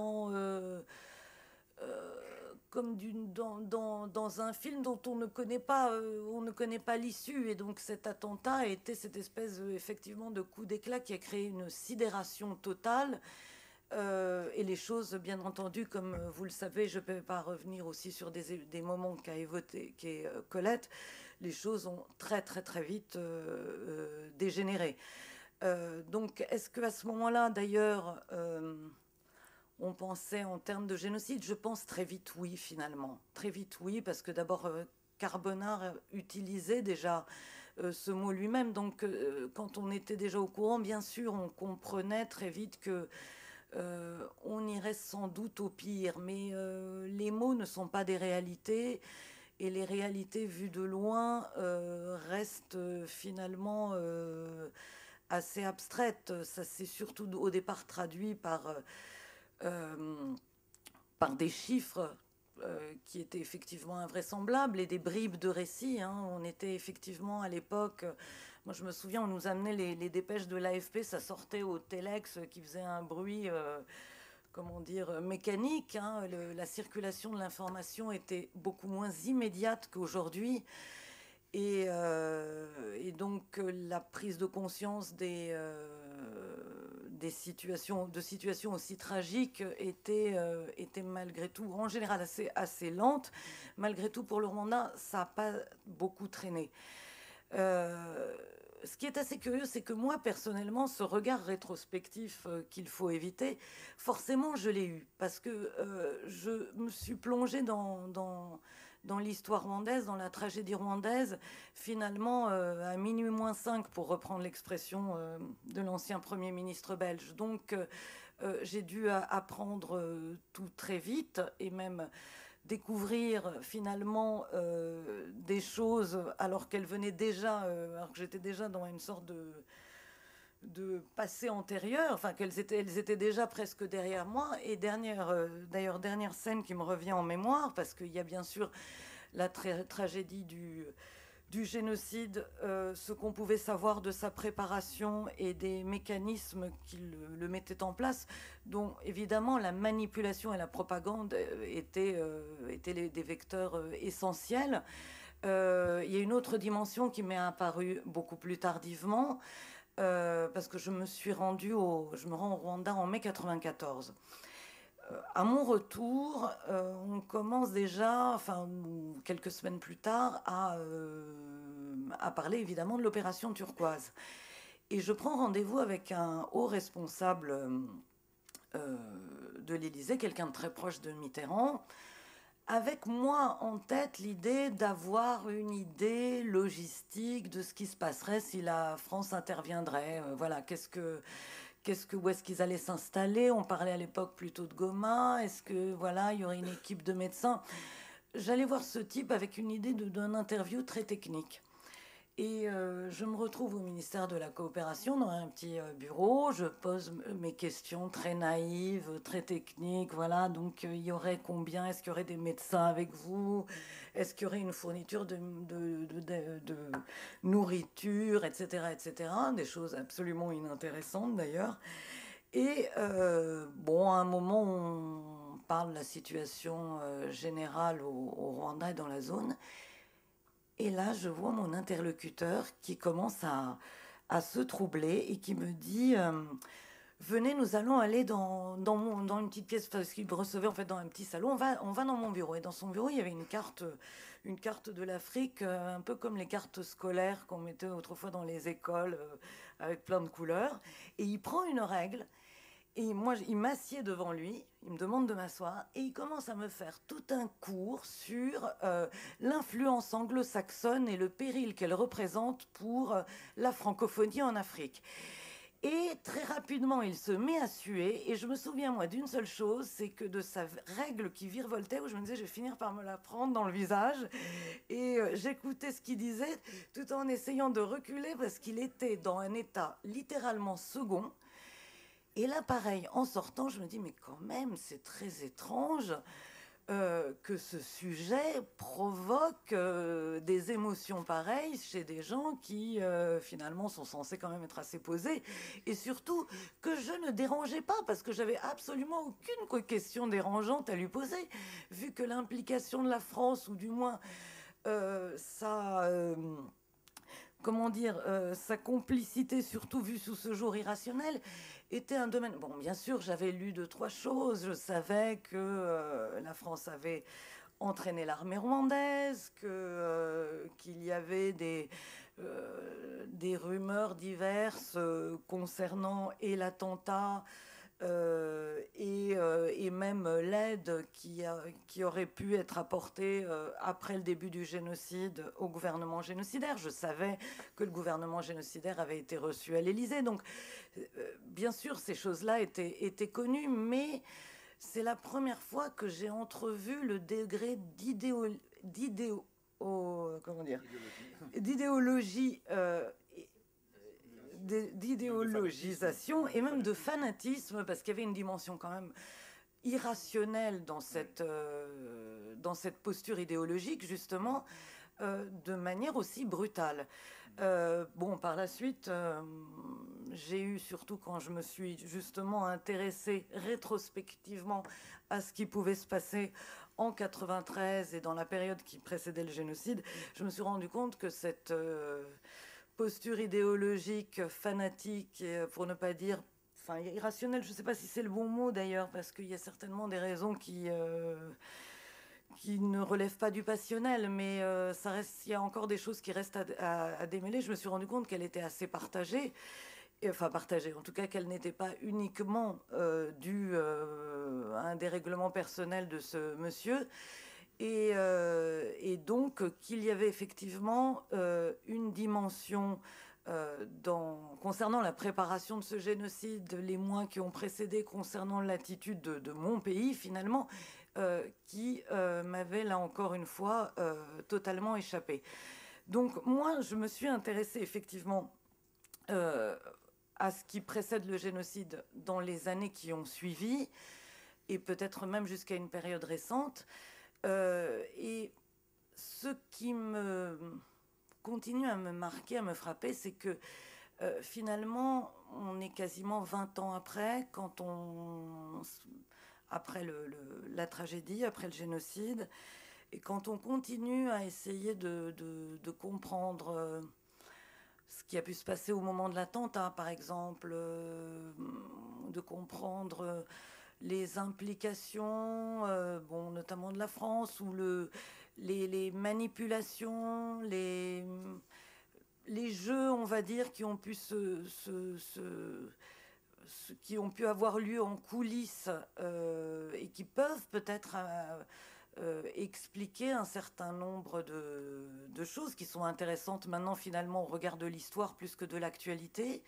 dans un film dont on ne connaît pas l'issue. Et donc cet attentat a été cette espèce effectivement de coup d'éclat qui a créé une sidération totale. Et les choses, bien entendu, comme vous le savez, je ne peux pas revenir aussi sur des moments qu'a évoqué Colette, les choses ont très très très vite dégénéré. Donc est-ce qu'à ce moment-là, d'ailleurs, on pensait en termes de génocide? Je pense très vite oui, finalement. Très vite oui, parce que d'abord, Carbonard utilisait déjà ce mot lui-même. Donc quand on était déjà au courant, bien sûr, on comprenait très vite que on irait sans doute au pire, mais les mots ne sont pas des réalités et les réalités vues de loin restent finalement assez abstraites. Ça s'est surtout au départ traduit par des chiffres qui étaient effectivement invraisemblables et des bribes de récits. Hein. On était effectivement à l'époque... Moi, je me souviens, on nous amenait les dépêches de l'AFP, ça sortait au téléx qui faisait un bruit, mécanique. Hein. La circulation de l'information était beaucoup moins immédiate qu'aujourd'hui. Et donc, la prise de conscience des situations aussi tragiques était malgré tout, en général, assez lente. Malgré tout, pour le Rwanda, ça n'a pas beaucoup traîné. Ce qui est assez curieux, c'est que moi, personnellement, ce regard rétrospectif qu'il faut éviter, forcément, je l'ai eu. Parce que je me suis plongée dans l'histoire rwandaise, dans la tragédie rwandaise, finalement, à minuit moins 5, pour reprendre l'expression de l'ancien Premier ministre belge. Donc, j'ai dû apprendre tout très vite, et même découvrir finalement des choses alors qu'elles venaient déjà, alors que j'étais déjà dans une sorte de passé antérieur, enfin elles étaient déjà presque derrière moi. Et dernière scène qui me revient en mémoire, parce qu'il y a bien sûr la tragédie du génocide, ce qu'on pouvait savoir de sa préparation et des mécanismes qui le mettaient en place, dont évidemment la manipulation et la propagande étaient des vecteurs essentiels. Il y a une autre dimension qui m'est apparue beaucoup plus tardivement, parce que je me rends au Rwanda en mai 94. À mon retour, on commence déjà, enfin quelques semaines plus tard, à parler évidemment de l'opération turquoise. Et je prends rendez-vous avec un haut responsable de l'Élysée, quelqu'un de très proche de Mitterrand, avec moi en tête l'idée d'avoir une idée logistique de ce qui se passerait si la France interviendrait. Voilà, où est-ce qu'ils allaient s'installer? On parlait à l'époque plutôt de Goma. Est-ce que voilà, il y aurait une équipe de médecins? J'allais voir ce type avec une idée d'un interview très technique. Et je me retrouve au ministère de la Coopération dans un petit bureau. Je pose mes questions très naïves, très techniques. Voilà, donc il y aurait combien? Est-ce qu'il y aurait des médecins avec vous? Est-ce qu'il y aurait une fourniture de nourriture, etc., etc. Des choses absolument inintéressantes d'ailleurs. Et bon, à un moment, on parle de la situation générale au Rwanda et dans la zone. Et là, je vois mon interlocuteur qui commence à se troubler et qui me dit venez, nous allons aller dans une petite pièce, parce qu'il me recevait en fait dans un petit salon. On va dans mon bureau. Et dans son bureau, il y avait une carte de l'Afrique, un peu comme les cartes scolaires qu'on mettait autrefois dans les écoles, avec plein de couleurs. Et il prend une règle. Et moi, il m'assied devant lui, il me demande de m'asseoir, et il commence à me faire tout un cours sur l'influence anglo-saxonne et le péril qu'elle représente pour la francophonie en Afrique. Et très rapidement, il se met à suer, et je me souviens, moi, d'une seule chose, c'est que de sa règle qui virevoltait, où je me disais, je vais finir par me la prendre dans le visage, et j'écoutais ce qu'il disait, tout en essayant de reculer, parce qu'il était dans un état littéralement second. Et là, pareil, en sortant, je me dis, mais quand même, c'est très étrange que ce sujet provoque des émotions pareilles chez des gens qui, finalement, sont censés quand même être assez posés. Et surtout, que je ne dérangeais pas, parce que j'avais absolument aucune question dérangeante à lui poser, vu que l'implication de la France, ou du moins comment dire, sa complicité, surtout vue sous ce jour irrationnel, était un domaine... Bon, bien sûr, j'avais lu 2-3 choses. Je savais que la France avait entraîné l'armée rwandaise, qu'il y avait des rumeurs diverses concernant et l'attentat et même l'aide qui aurait pu être apportée après le début du génocide au gouvernement génocidaire. Je savais que le gouvernement génocidaire avait été reçu à l'Élysée. Donc, bien sûr, ces choses-là étaient connues, mais c'est la première fois que j'ai entrevu le degré d'idéologie d'idéologisation et même de fanatisme, parce qu'il y avait une dimension quand même irrationnelle dans cette posture idéologique, justement, de manière aussi brutale. Bon, par la suite, j'ai eu, surtout quand je me suis justement intéressée rétrospectivement à ce qui pouvait se passer en 93 et dans la période qui précédait le génocide, je me suis rendu compte que cette posture idéologique, fanatique, pour ne pas dire, enfin irrationnelle, je ne sais pas si c'est le bon mot d'ailleurs, parce qu'il y a certainement des raisons qui ne relèvent pas du passionnel, mais ça reste, il y a encore des choses qui restent à démêler. Je me suis rendu compte qu'elle était assez partagée, enfin partagée, en tout cas qu'elle n'était pas uniquement due à un dérèglement personnel de ce monsieur, et donc qu'il y avait effectivement une dimension concernant la préparation de ce génocide, les mois qui ont précédé, concernant l'attitude de mon pays finalement, qui m'avait là encore une fois totalement échappé. Donc moi, je me suis intéressée effectivement à ce qui précède le génocide dans les années qui ont suivi, et peut-être même jusqu'à une période récente. Et ce qui me continue à me marquer, à me frapper, c'est que finalement, on est quasiment 20 ans après, après la tragédie, après le génocide, et quand on continue à essayer de comprendre ce qui a pu se passer au moment de l'attentat, par exemple, de comprendre les implications, bon, notamment de la France, ou les manipulations, les jeux, on va dire, qui ont pu qui ont pu avoir lieu en coulisses et qui peuvent peut-être expliquer un certain nombre de choses qui sont intéressantes maintenant finalement au regard de l'histoire plus que de l'actualité.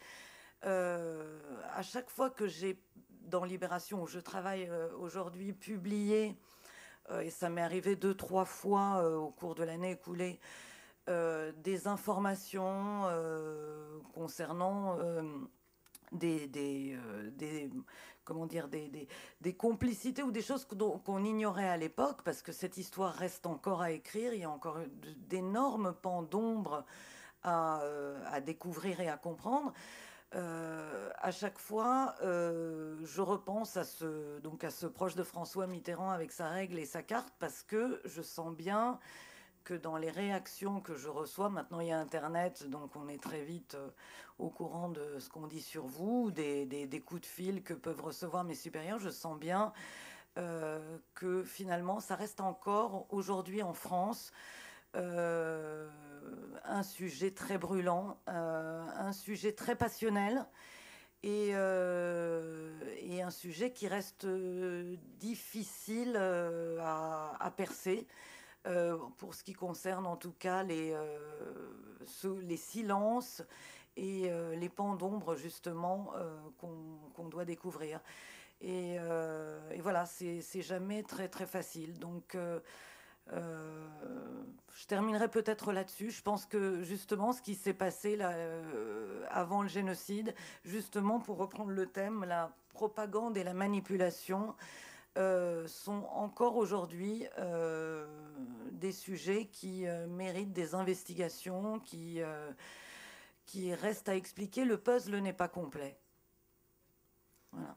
À chaque fois que j'ai, dans Libération où je travaille aujourd'hui, publié, et ça m'est arrivé 2-3 fois au cours de l'année écoulée, des informations concernant comment dire, des complicités ou des choses qu'on ignorait à l'époque, parce que cette histoire reste encore à écrire, il y a encore d'énormes pans d'ombre à découvrir et à comprendre. À chaque fois, je repense à ce proche de François Mitterrand avec sa règle et sa carte, parce que je sens bien que dans les réactions que je reçois, maintenant il y a Internet, donc on est très vite au courant de ce qu'on dit sur vous, des coups de fil que peuvent recevoir mes supérieurs, je sens bien que finalement ça reste encore aujourd'hui en France un sujet très brûlant, un sujet très passionnel, et un sujet qui reste difficile à percer. Pour ce qui concerne en tout cas les silences et les pans d'ombre justement qu'on doit découvrir. Et voilà, c'est jamais très très facile. Donc je terminerai peut-être là-dessus. Je pense que justement ce qui s'est passé là, avant le génocide, justement pour reprendre le thème, la propagande et la manipulation sont encore aujourd'hui des sujets qui méritent des investigations, qui restent à expliquer. Le puzzle n'est pas complet. Voilà.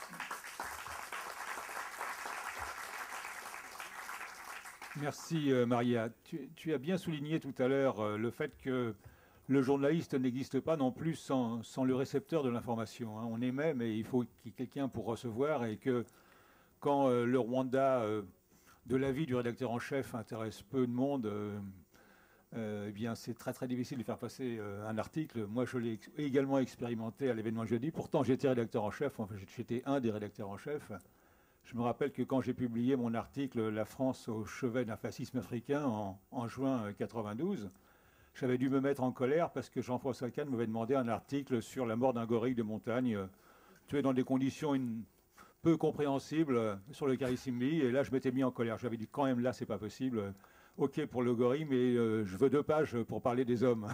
Merci Maria. Tu as bien souligné tout à l'heure le fait que le journaliste n'existe pas non plus sans le récepteur de l'information. Hein. On émet, mais il faut qu'il y ait quelqu'un pour recevoir, et que quand le Rwanda, de l'avis du rédacteur en chef, intéresse peu de monde, eh bien c'est très très difficile de faire passer un article. Moi je l'ai également expérimenté à l'événement jeudi. Pourtant j'étais rédacteur en chef, enfin j'étais un des rédacteurs en chef. Je me rappelle que quand j'ai publié mon article « La France au chevet d'un fascisme africain » en juin 92, j'avais dû me mettre en colère parce que Jean-François Kahn m'avait demandé un article sur la mort d'un gorille de montagne tué dans des conditions peu compréhensibles sur le Karisimbi. Et là, je m'étais mis en colère. J'avais dit quand même là, c'est pas possible. OK pour le gorille, mais je veux 2 pages pour parler des hommes.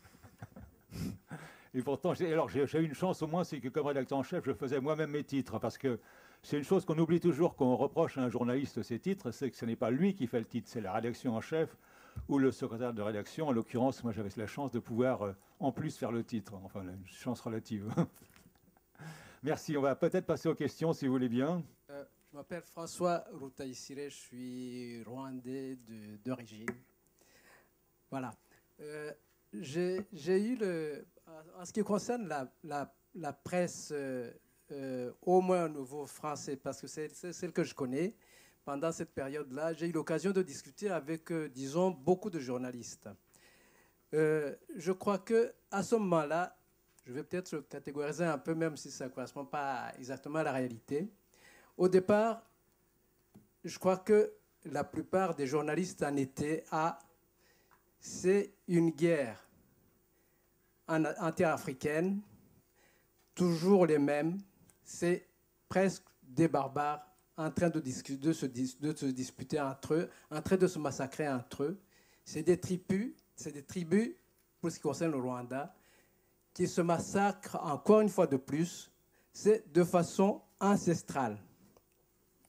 Et pourtant, j'ai eu une chance au moins, c'est que comme rédacteur en chef, je faisais moi-même mes titres, parce que c'est une chose qu'on oublie toujours, qu'on reproche à un journaliste ses titres, c'est que ce n'est pas lui qui fait le titre, c'est la rédaction en chef ou le secrétaire de rédaction. En l'occurrence, moi j'avais la chance de pouvoir en plus faire le titre, enfin une chance relative. Merci, on va peut-être passer aux questions si vous voulez bien. Je m'appelle François Rutaïsire, je suis rwandais d'origine. Voilà. J'ai eu en ce qui concerne la presse, au moins au niveau français, parce que c'est celle que je connais, pendant cette période-là, j'ai eu l'occasion de discuter avec, disons, beaucoup de journalistes. Je crois qu'à ce moment-là, je vais peut-être catégoriser un peu, même si ça ne correspond pas exactement à la réalité. Au départ, je crois que la plupart des journalistes en étaient à « c'est une guerre interafricaine, toujours les mêmes, c'est presque des barbares en train de se disputer entre eux, en train de se massacrer entre eux. C'est des tribus, pour ce qui concerne le Rwanda, qui se massacrent encore une fois de plus, c'est de façon ancestrale.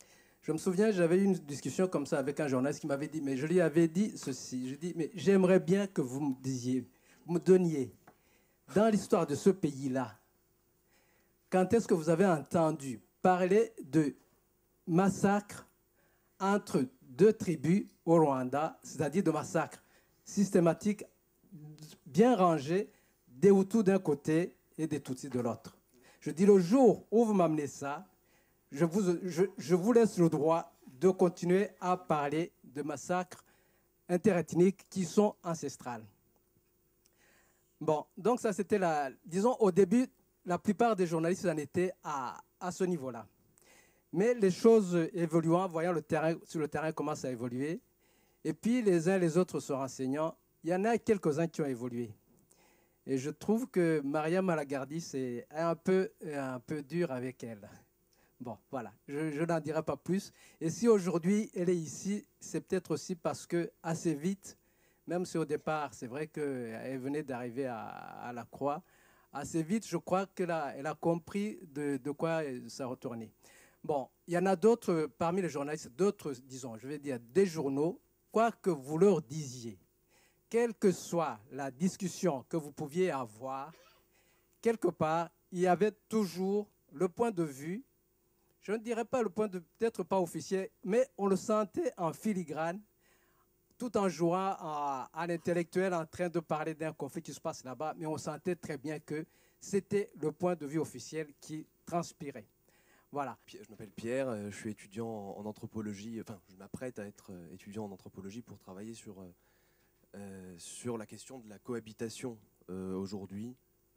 Je me souviens, j'avais eu une discussion comme ça avec un journaliste qui m'avait dit, mais je lui avais dit ceci, je dis, mais j'aimerais bien que vous me disiez, vous me donniez, dans l'histoire de ce pays-là, quand est-ce que vous avez entendu parler de massacres entre deux tribus au Rwanda, c'est-à-dire de massacres systématiques, bien rangés, des Hutus d'un côté et des Tutsis de l'autre. Je dis, le jour où vous m'amenez ça, je vous laisse le droit de continuer à parler de massacres interethniques qui sont ancestrales. Bon, donc ça c'était disons au début, la plupart des journalistes en étaient à ce niveau-là. Mais les choses évoluant, voyant sur le terrain commencent à évoluer, et puis les uns les autres se renseignant, il y en a quelques-uns qui ont évolué. Et je trouve que Maria Malagardy, c'est un peu dur avec elle. Bon, voilà, je n'en dirai pas plus. Et si aujourd'hui elle est ici, c'est peut-être aussi parce que assez vite, même si au départ, c'est vrai qu'elle venait d'arriver à la Croix, assez vite, je crois qu'elle a compris de quoi ça retournait. Bon, il y en a d'autres parmi les journalistes, d'autres, disons, je vais dire des journaux, quoi que vous leur disiez, quelle que soit la discussion que vous pouviez avoir, quelque part, il y avait toujours le point de vue, je ne dirais pas le point de vue, peut-être pas officiel, mais on le sentait en filigrane, tout en jouant à l'intellectuel, en train de parler d'un conflit qui se passe là-bas, mais on sentait très bien que c'était le point de vue officiel qui transpirait. Voilà. Je m'appelle Pierre, je suis étudiant en anthropologie, enfin je m'apprête à être étudiant en anthropologie pour travailler sur la question de la cohabitation aujourd'hui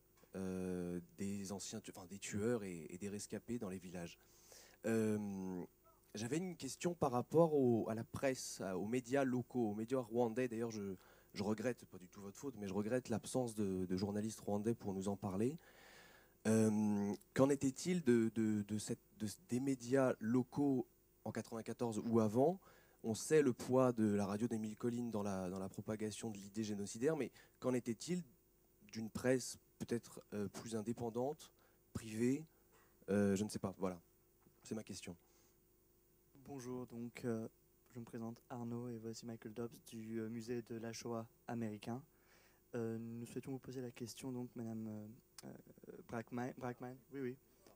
des tueurs et des rescapés dans les villages. J'avais une question par rapport à la presse, aux médias locaux, aux médias rwandais. D'ailleurs, je regrette, pas du tout votre faute, mais je regrette l'absence de journalistes rwandais pour nous en parler. Qu'en était-il des médias locaux en 1994 ou avant? On sait le poids de la radio d'Émile Colline dans la propagation de l'idée génocidaire, mais qu'en était-il d'une presse peut-être plus indépendante, privée? Je ne sais pas, voilà, c'est ma question. Bonjour, donc je me présente Arnaud et voici Michael Dobbs du musée de la Shoah américain. Nous souhaitons vous poser la question, donc Madame Brackman. Oui.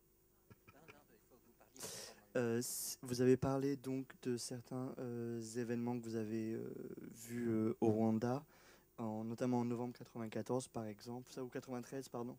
Vous avez parlé donc de certains événements que vous avez vus au Rwanda, notamment en novembre 94 par exemple, ou 93 pardon,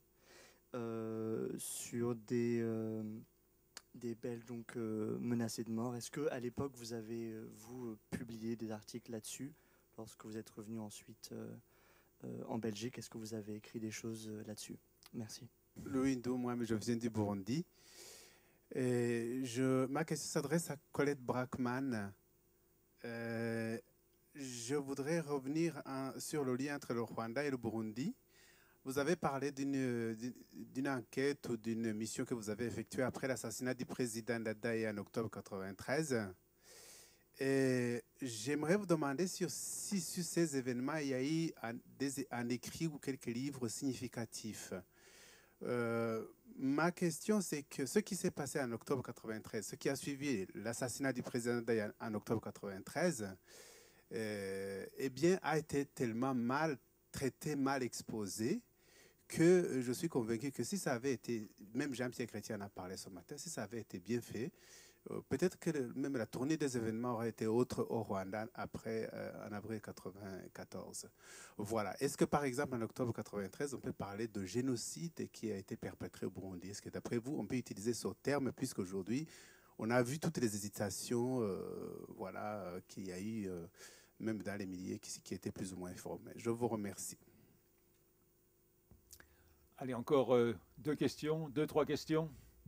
sur des Belges donc menacés de mort. Est-ce que à l'époque vous avez publié des articles là-dessus lorsque vous êtes revenu ensuite en Belgique? Est-ce que vous avez écrit des choses là-dessus? Merci. Louis Ndo, moi je viens du Burundi. Et ma question s'adresse à Colette Brackman. Je voudrais revenir sur le lien entre le Rwanda et le Burundi. Vous avez parlé d'une enquête ou d'une mission que vous avez effectuée après l'assassinat du président Dadaye en octobre 1993. Et j'aimerais vous demander si sur ces événements, il y a eu un écrit ou quelques livres significatifs. Ma question, c'est que ce qui s'est passé en octobre 1993, ce qui a suivi l'assassinat du président Dadaye en octobre 1993, eh bien, a été tellement mal traité, mal exposé, que je suis convaincu que si ça avait été, même Jean-Pierre Chrétien en a parlé ce matin, si ça avait été bien fait, peut-être que même la tournée des événements aurait été autre au Rwanda après, en avril 1994. Voilà. Est-ce que, par exemple, en octobre 1993, on peut parler de génocide qui a été perpétré au Burundi? Est-ce que, d'après vous, on peut utiliser ce terme, puisqu'aujourd'hui, on a vu toutes les hésitations qu'il y a eu, même dans les milieux qui étaient plus ou moins informés. Je vous remercie. Allez, encore deux, trois questions.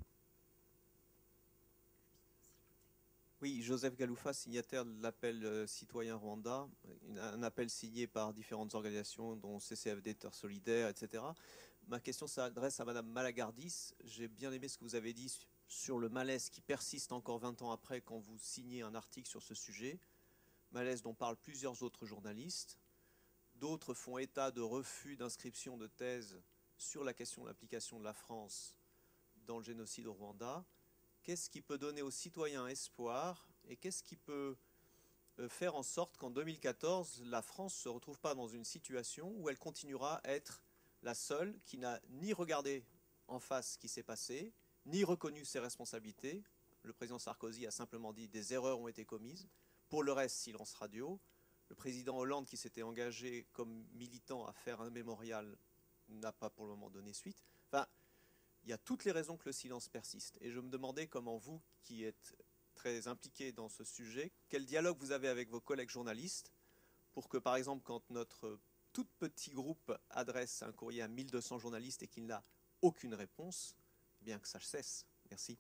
Oui, Joseph Galoufa, signataire de l'appel citoyen Rwanda, un appel signé par différentes organisations, dont CCFD, Terre Solidaire, etc. Ma question s'adresse à Madame Malagardis. J'ai bien aimé ce que vous avez dit sur le malaise qui persiste encore 20 ans après quand vous signez un article sur ce sujet. Malaise dont parlent plusieurs autres journalistes. D'autres font état de refus d'inscription de thèse sur la question de l'application de la France dans le génocide au Rwanda. Qu'est-ce qui peut donner aux citoyens espoir Et qu'est-ce qui peut faire en sorte qu'en 2014, la France ne se retrouve pas dans une situation où elle continuera à être la seule qui n'a ni regardé en face ce qui s'est passé, ni reconnu ses responsabilités. Le président Sarkozy a simplement dit des erreurs ont été commises. Pour le reste, silence radio. Le président Hollande, qui s'était engagé comme militant à faire un mémorial, n'a pas pour le moment donné suite. Enfin, il y a toutes les raisons que le silence persiste. Et je me demandais comment vous, qui êtes très impliqué dans ce sujet, quel dialogue vous avez avec vos collègues journalistes pour que, par exemple, quand notre tout petit groupe adresse un courrier à 1200 journalistes et qu'il n'a aucune réponse, eh bien que ça cesse. Merci.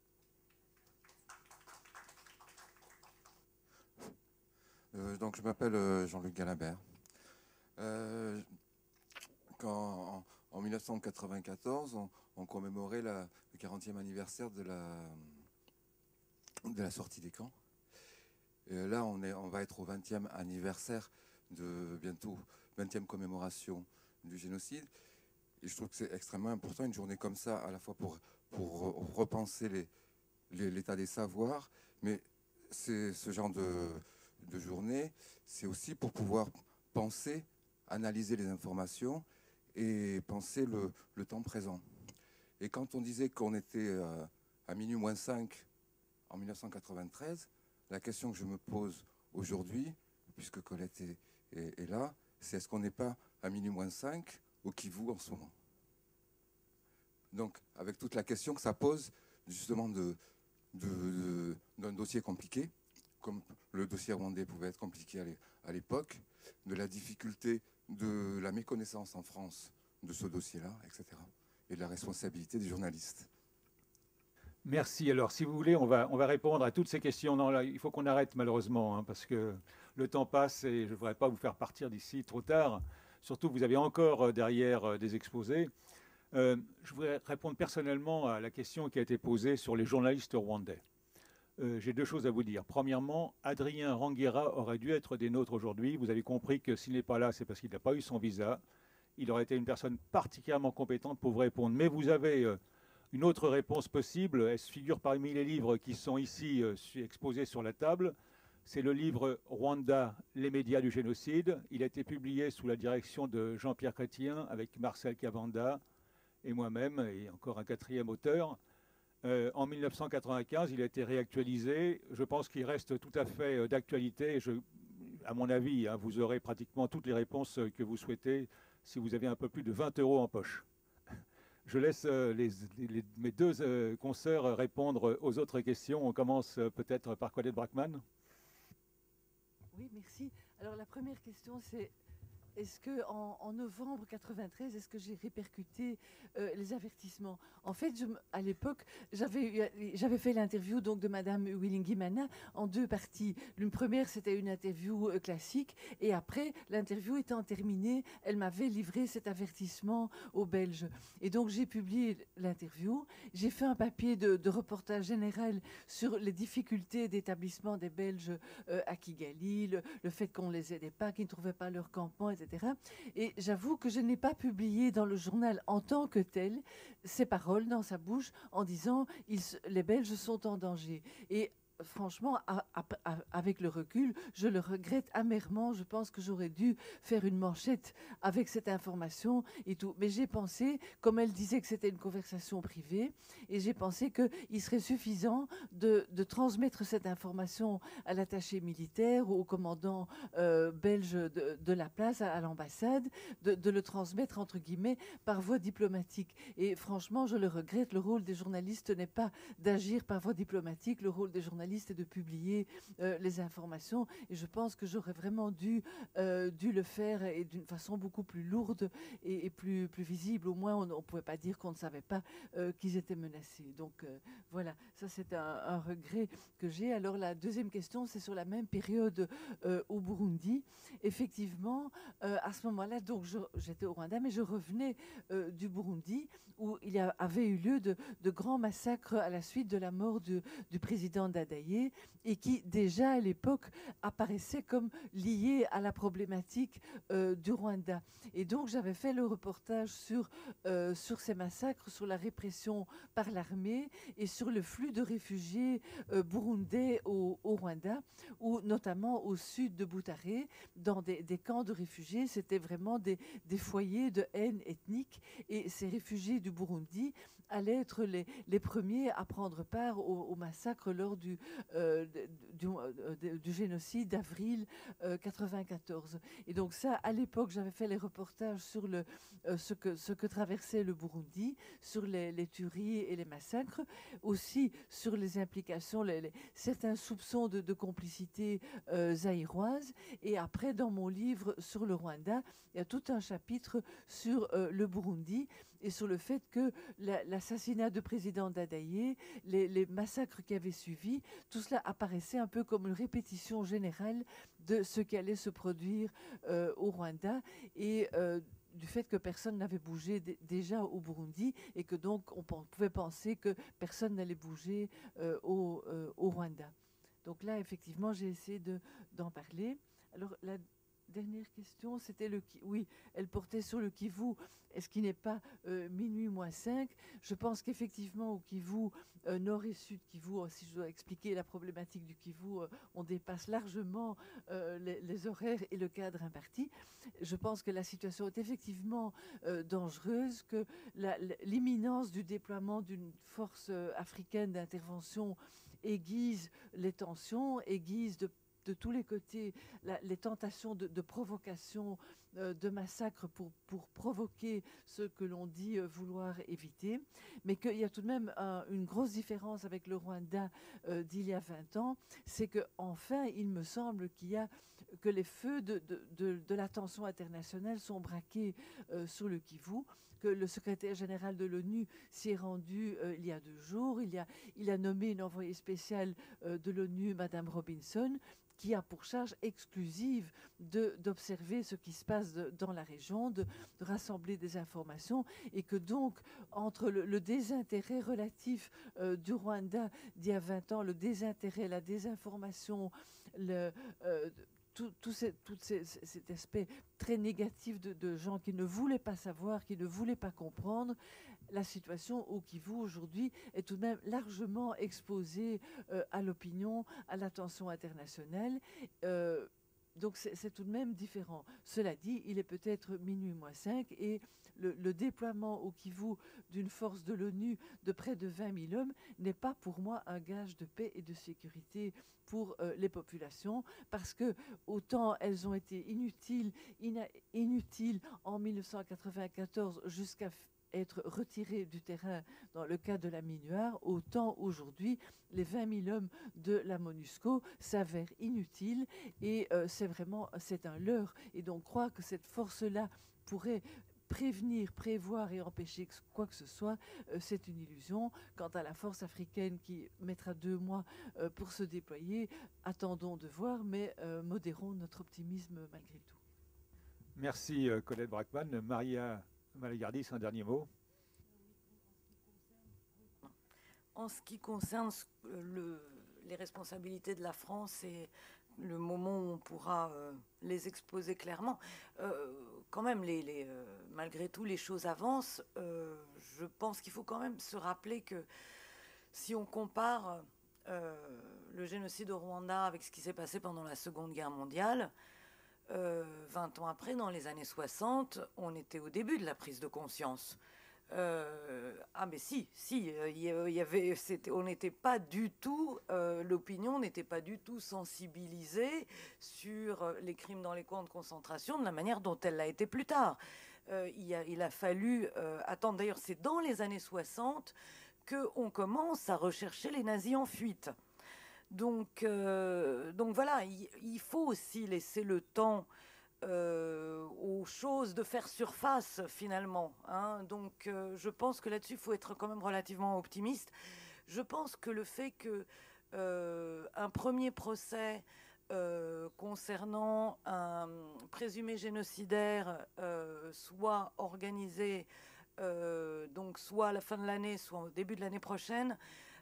Donc je m'appelle Jean-Luc Galabert. Quand en 1994, on commémorait le 40e anniversaire de la sortie des camps. Et là, on va être au 20e anniversaire de bientôt 20e commémoration du génocide. Et je trouve que c'est extrêmement important, une journée comme ça, à la fois pour repenser l'état des savoirs, mais c'est ce genre de journée, c'est aussi pour pouvoir penser, analyser les informations et penser le temps présent. Et quand on disait qu'on était à minuit moins 5 en 1993, la question que je me pose aujourd'hui, puisque Colette est là, c'est est-ce qu'on n'est pas à minuit moins 5 au Kivu en ce moment? Donc, avec toute la question que ça pose, justement, d'un dossier compliqué, comme le dossier rwandais pouvait être compliqué à l'époque, de la difficulté de la méconnaissance en France de ce dossier-là, etc. Et de la responsabilité des journalistes. Merci. Alors, si vous voulez, on va répondre à toutes ces questions. Non, là, il faut qu'on arrête, malheureusement, hein, parce que le temps passe et je ne voudrais pas vous faire partir d'ici trop tard. Surtout, vous avez encore derrière des exposés. Je voudrais répondre personnellement à la question qui a été posée sur les journalistes rwandais. J'ai deux choses à vous dire. Premièrement, Adrien Ranguera aurait dû être des nôtres aujourd'hui. Vous avez compris que s'il n'est pas là, c'est parce qu'il n'a pas eu son visa. Il aurait été une personne particulièrement compétente pour vous répondre. Mais vous avez une autre réponse possible. Elle se figure parmi les livres qui sont ici exposés sur la table. C'est le livre « Rwanda, les médias du génocide ». Il a été publié sous la direction de Jean-Pierre Chrétien avec Marcel Cavanda et moi-même et encore un quatrième auteur. En 1995, il a été réactualisé. Je pense qu'il reste tout à fait d'actualité. À mon avis, hein, vous aurez pratiquement toutes les réponses que vous souhaitez si vous avez un peu plus de 20 € en poche. Je laisse mes deux consoeurs répondre aux autres questions. On commence peut-être par Colette Brackman. Oui, merci. Alors la première question, c'est est-ce qu'en novembre 93, est-ce que j'ai répercuté les avertissements? En fait, à l'époque, j'avais fait l'interview donc de Madame Uwilingimana en deux parties. Une première, c'était une interview classique, et après, l'interview étant terminée, elle m'avait livré cet avertissement aux Belges. Et donc, j'ai publié l'interview. J'ai fait un papier de reportage général sur les difficultés d'établissement des Belges à Kigali, le fait qu'on ne les aidait pas, qu'ils ne trouvaient pas leur campement, etc. Et j'avoue que je n'ai pas publié dans le journal en tant que tel ces paroles dans sa bouche en disant les Belges sont en danger. Et franchement, avec le recul, je le regrette amèrement. Je pense que j'aurais dû faire une manchette avec cette information et tout. Mais j'ai pensé, comme elle disait que c'était une conversation privée, et j'ai pensé qu'il serait suffisant de transmettre cette information à l'attaché militaire ou au commandant belge de la place, à l'ambassade, de le transmettre, entre guillemets, par voie diplomatique. Et franchement, je le regrette. Le rôle des journalistes n'est pas d'agir par voie diplomatique. Le rôle des journalistes est de publier les informations, et je pense que j'aurais vraiment dû le faire et d'une façon beaucoup plus lourde et plus visible. Au moins, on ne pouvait pas dire qu'on ne savait pas qu'ils étaient menacés. Donc voilà, ça c'est un regret que j'ai. Alors la deuxième question, c'est sur la même période au Burundi. Effectivement, à ce moment-là, donc j'étais au Rwanda, mais je revenais du Burundi où il avait eu lieu de grands massacres à la suite de la mort du président Dadaï. déployés et qui, déjà à l'époque, apparaissaient comme liés à la problématique du Rwanda. Et donc, j'avais fait le reportage sur ces massacres, sur la répression par l'armée et sur le flux de réfugiés burundais au Rwanda, ou notamment au sud de Butare, dans des camps de réfugiés. C'était vraiment des foyers de haine ethnique, et ces réfugiés du Burundi allaient être les premiers à prendre part au massacre lors du génocide d'avril 94. Et donc ça, à l'époque, j'avais fait les reportages sur ce que traversait le Burundi, sur les tueries et les massacres, aussi sur les implications, certains soupçons de complicité zaïroise. Et après, dans mon livre sur le Rwanda, il y a tout un chapitre sur le Burundi et sur le fait que l'assassinat du président Dadaye, les massacres qui avaient suivi, tout cela apparaissait un peu comme une répétition générale de ce qui allait se produire au Rwanda, et du fait que personne n'avait bougé déjà au Burundi, et que donc on pouvait penser que personne n'allait bouger au Rwanda. Donc là, effectivement, j'ai essayé d'en parler. Alors, la dernière question, c'était oui, elle portait sur le Kivu. Est-ce qu'il n'est pas minuit moins 5 ? Je pense qu'effectivement, au Kivu, nord et sud Kivu, si je dois expliquer la problématique du Kivu, on dépasse largement les horaires et le cadre imparti. Je pense que la situation est effectivement dangereuse, que l'imminence du déploiement d'une force africaine d'intervention aiguise les tensions, aiguise de tous les côtés les tentations de provocation, de massacre pour provoquer ce que l'on dit vouloir éviter, mais qu'il y a tout de même une grosse différence avec le Rwanda d'il y a 20 ans, c'est qu'enfin, il me semble que les feux de la tension internationale sont braqués sur le Kivu, que le secrétaire général de l'ONU s'y est rendu il y a 2 jours. Il a nommé une envoyée spéciale de l'ONU, Madame Robinson, qui a pour charge exclusive d'observer ce qui se passe dans la région, de rassembler des informations, et que donc, entre le désintérêt relatif du Rwanda d'il y a 20 ans, le désintérêt, la désinformation, tout cet aspect très négatif de gens qui ne voulaient pas savoir, qui ne voulaient pas comprendre, la situation au Kivu aujourd'hui est tout de même largement exposée à l'opinion, à l'attention internationale. Donc c'est tout de même différent. Cela dit, il est peut-être minuit moins 5 et le déploiement au Kivu d'une force de l'ONU de près de 20 000 hommes n'est pas pour moi un gage de paix et de sécurité pour les populations, parce que autant elles ont été inutiles en 1994 jusqu'à être retirés du terrain dans le cas de la Minuar, autant aujourd'hui les 20 000 hommes de la MONUSCO s'avèrent inutiles, et c'est un leurre. Et donc croire que cette force-là pourrait prévenir, prévoir et empêcher quoi que ce soit, c'est une illusion. Quant à la force africaine qui mettra 2 mois pour se déployer, attendons de voir, mais modérons notre optimisme malgré tout. Merci Colette Brackmann. Maria Malagardis, un dernier mot. En ce qui concerne les responsabilités de la France et le moment où on pourra les exposer clairement, quand même, malgré tout, les choses avancent. Je pense qu'il faut quand même se rappeler que si on compare le génocide au Rwanda avec ce qui s'est passé pendant la Seconde Guerre mondiale, 20 ans après, dans les années 60, on était au début de la prise de conscience. Mais on n'était pas du tout, l'opinion n'était pas du tout sensibilisée sur les crimes dans les camps de concentration de la manière dont elle l'a été plus tard. Il a fallu attendre, d'ailleurs c'est dans les années 60 qu'on commence à rechercher les nazis en fuite. Donc voilà, il faut aussi laisser le temps aux choses de faire surface finalement. Donc je pense que là-dessus, il faut être quand même relativement optimiste. Je pense que le fait qu'un premier procès concernant un présumé génocidaire soit organisé donc soit à la fin de l'année, soit au début de l'année prochaine,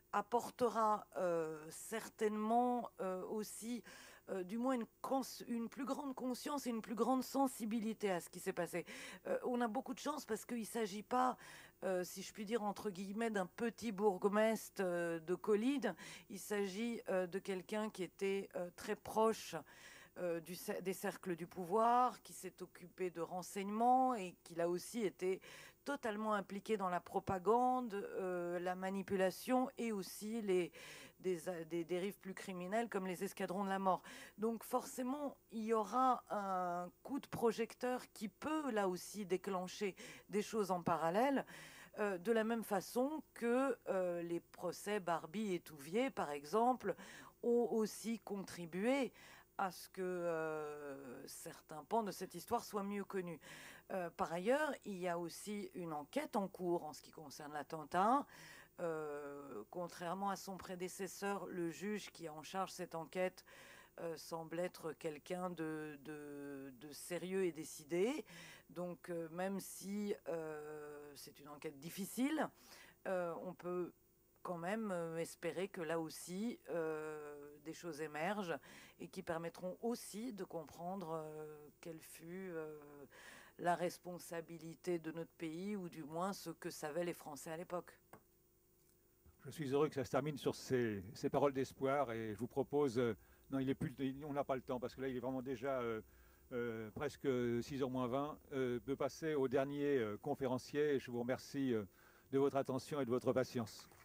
apportera certainement aussi du moins une plus grande conscience et une plus grande sensibilité à ce qui s'est passé. On a beaucoup de chance parce qu'il ne s'agit pas, si je puis dire, entre guillemets, d'un petit bourgmestre de Colide. Il s'agit de quelqu'un qui était très proche des cercles du pouvoir, qui s'est occupé de renseignements et qui a aussi été totalement impliqué dans la propagande, la manipulation et aussi des dérives plus criminelles comme les escadrons de la mort. Donc forcément, il y aura un coup de projecteur qui peut là aussi déclencher des choses en parallèle, de la même façon que les procès Barbie et Touvier, par exemple, ont aussi contribué à ce que certains pans de cette histoire soient mieux connus. Par ailleurs, il y a aussi une enquête en cours en ce qui concerne l'attentat. Contrairement à son prédécesseur, le juge qui est en charge cette enquête semble être quelqu'un de sérieux et décidé. Donc même si c'est une enquête difficile, on peut quand même espérer que là aussi des choses émergent et qui permettront aussi de comprendre quelle fut la responsabilité de notre pays, ou du moins ce que savaient les Français à l'époque. Je suis heureux que ça se termine sur ces paroles d'espoir et je vous propose, non, on n'a pas le temps parce que là il est vraiment déjà presque 6h moins 20, de passer au dernier conférencier. Je vous remercie de votre attention et de votre patience.